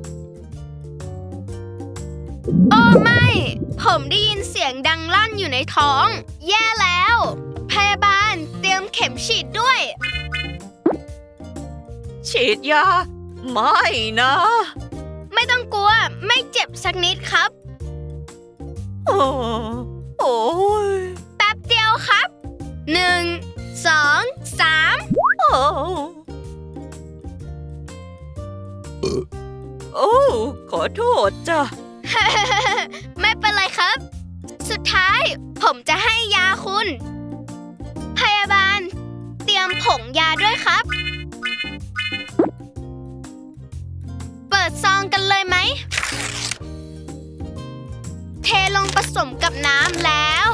โอ้ไม่ผมได้ยินเสียงดังลั่นอยู่ในท้องแย่แล้วพยาบาลเตรียมเข็มฉีดด้วยฉีดยาไม่นะไม่ต้องกลัวไม่เจ็บสักนิดครับโอ้โอ้ยแป๊บเดียวครับหนึ่งสองสามโอ้โอ้ขอโทษจ้ะไม่เป็นไรครับสุดท้ายผมจะให้ยาคุณพยาบาลเตรียมผงยาด้วยครับเปิดซองกันเลยไหมเทลงผสมกับน้ำแล้ว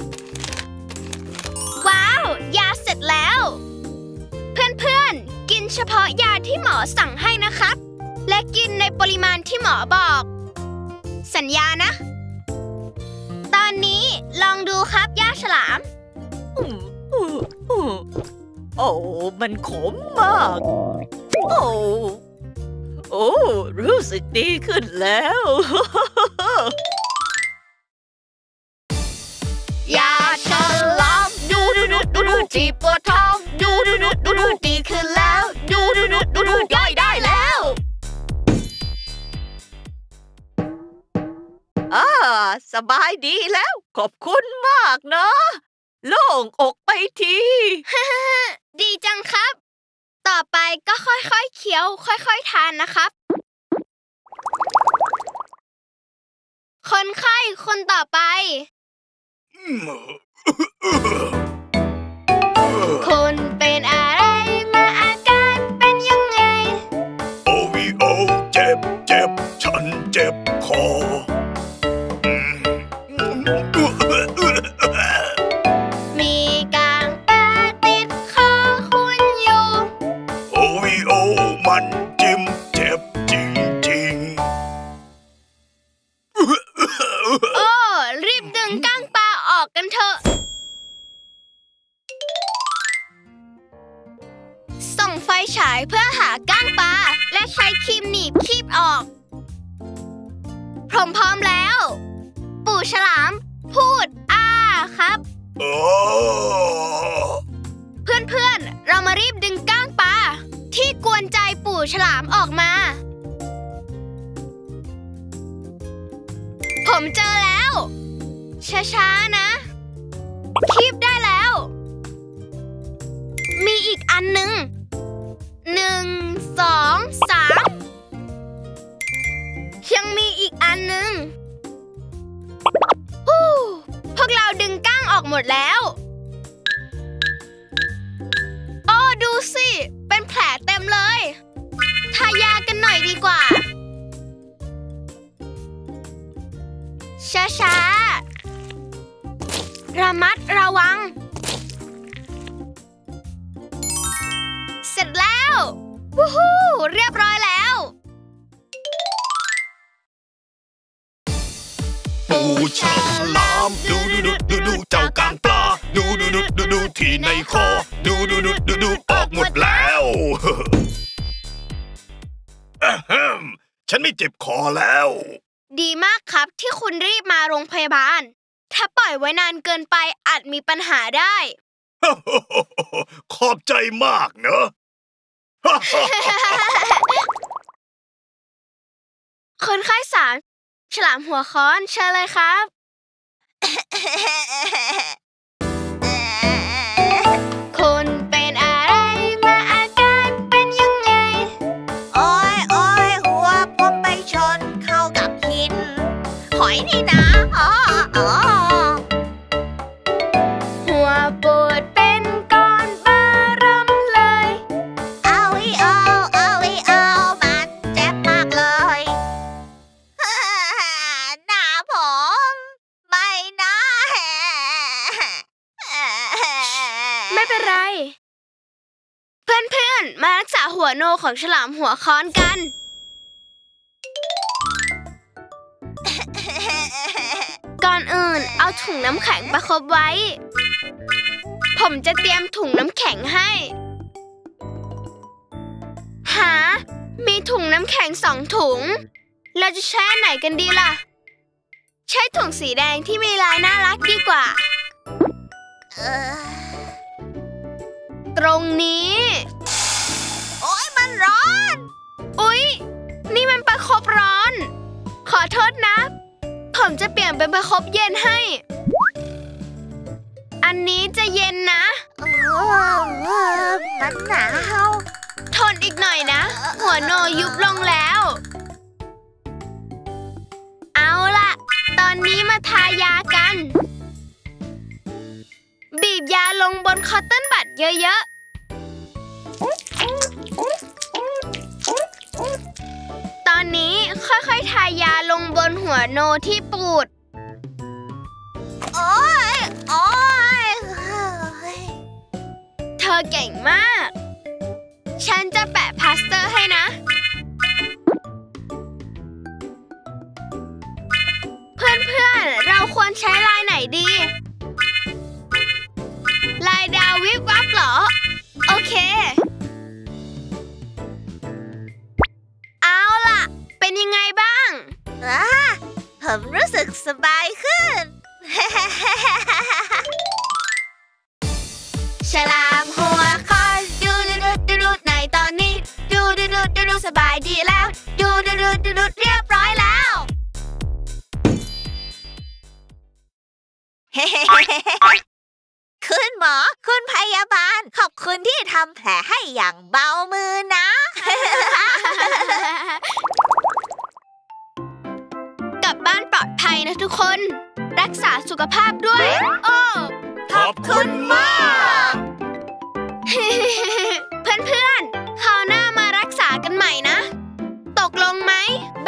ว้าวยาเสร็จแล้วเพื่อนๆกินเฉพาะยาที่หมอสั่งให้นะครับและกินในปริมาณที่หมอบอกสัญญานะตอนนี้ลองดูครับย่าฉลามโอ้มันขมมากโอ้โอ้รู้สึกดีขึ้นแล้วยาฉลามดูดูดูดูดูที่ปวดท้องดูดูดูดูดูดีขึ้นแล้วดูดูดูดูดูย่อยได้แล้วอ่าสบายดีแล้วขอบคุณมากนะโล่งอกไปทีดีจังครับต่อไปก็ค่อยๆเคี้ยวค่อยๆทานนะครับคนไข้คนต่อไปคุณเป็นอะไรมาอาการเป็นยังไงโอวีโอเจ็บเจ็บฉันเจ็บคอมีกางปลาติดคอคุณอยู่โอวีโอมันจิ้มเจ็บจริงๆโอ้รีบดึงก้างปลาออกกันเถอะฉายเพื่อหาก้างปลาและใช้ครีมหนีบคีบออกผมพร้อมแล้วปู่ฉลามพูดอ้าครับเพื่อนๆเรามารีบดึงก้างปลาที่กวนใจปู่ฉลามออกมาผมเจอแล้วช้าๆนะคีบได้แล้วมีอีกอันหนึ่งหนึ่งสองสามยังมีอีกอันหนึ่งฮู้พวกเราดึงก้างออกหมดแล้วโอ้ดูสิเป็นแผลเต็มเลยทายากันหน่อยดีกว่าช้าๆระมัดระวังเสร็จแล้ววู้ฮู้เรียบร้อยแล้วปูฉลามดูดูดูดูดูเจ้ากางปลาดูดูดูดูดูที่ในคอดูดูดูดูดูออกหมดแล้วฉันไม่เจ็บคอแล้วดีมากครับที่คุณรีบมาโรงพยาบาลถ้าปล่อยไว้นานเกินไปอาจมีปัญหาได้ขอบใจมากเนอะคนไข้สามฉลามหัวค้อนเชิญเลยครับคุณเป็นอะไรมาอาการเป็นยังไงโอ้ยโอ้ยหัวผมไปชนเข้ากับหินหอยนี่นะอ๋ออ๋อหัวปวดเป็นก้อนบารำเลยเอาอีเอาเอาอีเอามันเจ็บมากเลยหน้าผมไม่นะไม่เป็นไรเพื่อนๆมารักษาหัวโนของฉลามหัวค้อนกันก่อนอื่นเอาถุงน้ำแข็งประคบไว้ผมจะเตรียมถุงน้ำแข็งให้หามีถุงน้ำแข็งสองถุงเราจะใช้ไหนกันดีล่ะใช้ถุงสีแดงที่มีลายน่ารักดีกว่าตรงนี้โอ๊ยมันร้อนอุ๊ยนี่มันประคบร้อนขอโทษนะผมจะเปลี่ยนเป็นประคบเย็นให้อันนี้จะเย็นนะมันหนาวทนอีกหน่อยนะหัวโนยุบลงแล้วเอาล่ะตอนนี้มาทายากันบีบยาลงบนคอตเติ้ลบัดเยอะๆตอนนี้ค่อยๆทายาลงบนหัวโนที่ปูดโอ๊ยโอ๊ยเธอเก่งมากฉันจะแปะพลาสเตอร์ให้นะเพื่อนๆเราควรใช้ลายไหนดีลายดาววิบวับเหรอโอเคเอาล่ะเป็นยังไงบ้างอ่าผมรู้สึกสบายขึ้นฉลามหัวค้อนดูดูดูดูดูในตอนนี้ดูดูดูดูดูสบายดีแล้วดูดูดูดูดูเรียบร้อยแล้วคุณหมอคุณพยาบาลขอบคุณที่ทำแผลให้อย่างเบามือนะกลับบ้านปลอดภัยนะทุกคนรักษาสุขภาพด้วยโอ้ขอบคุณมากเพื่อนๆคราวหน้ามารักษากันใหม่นะตกลงไหม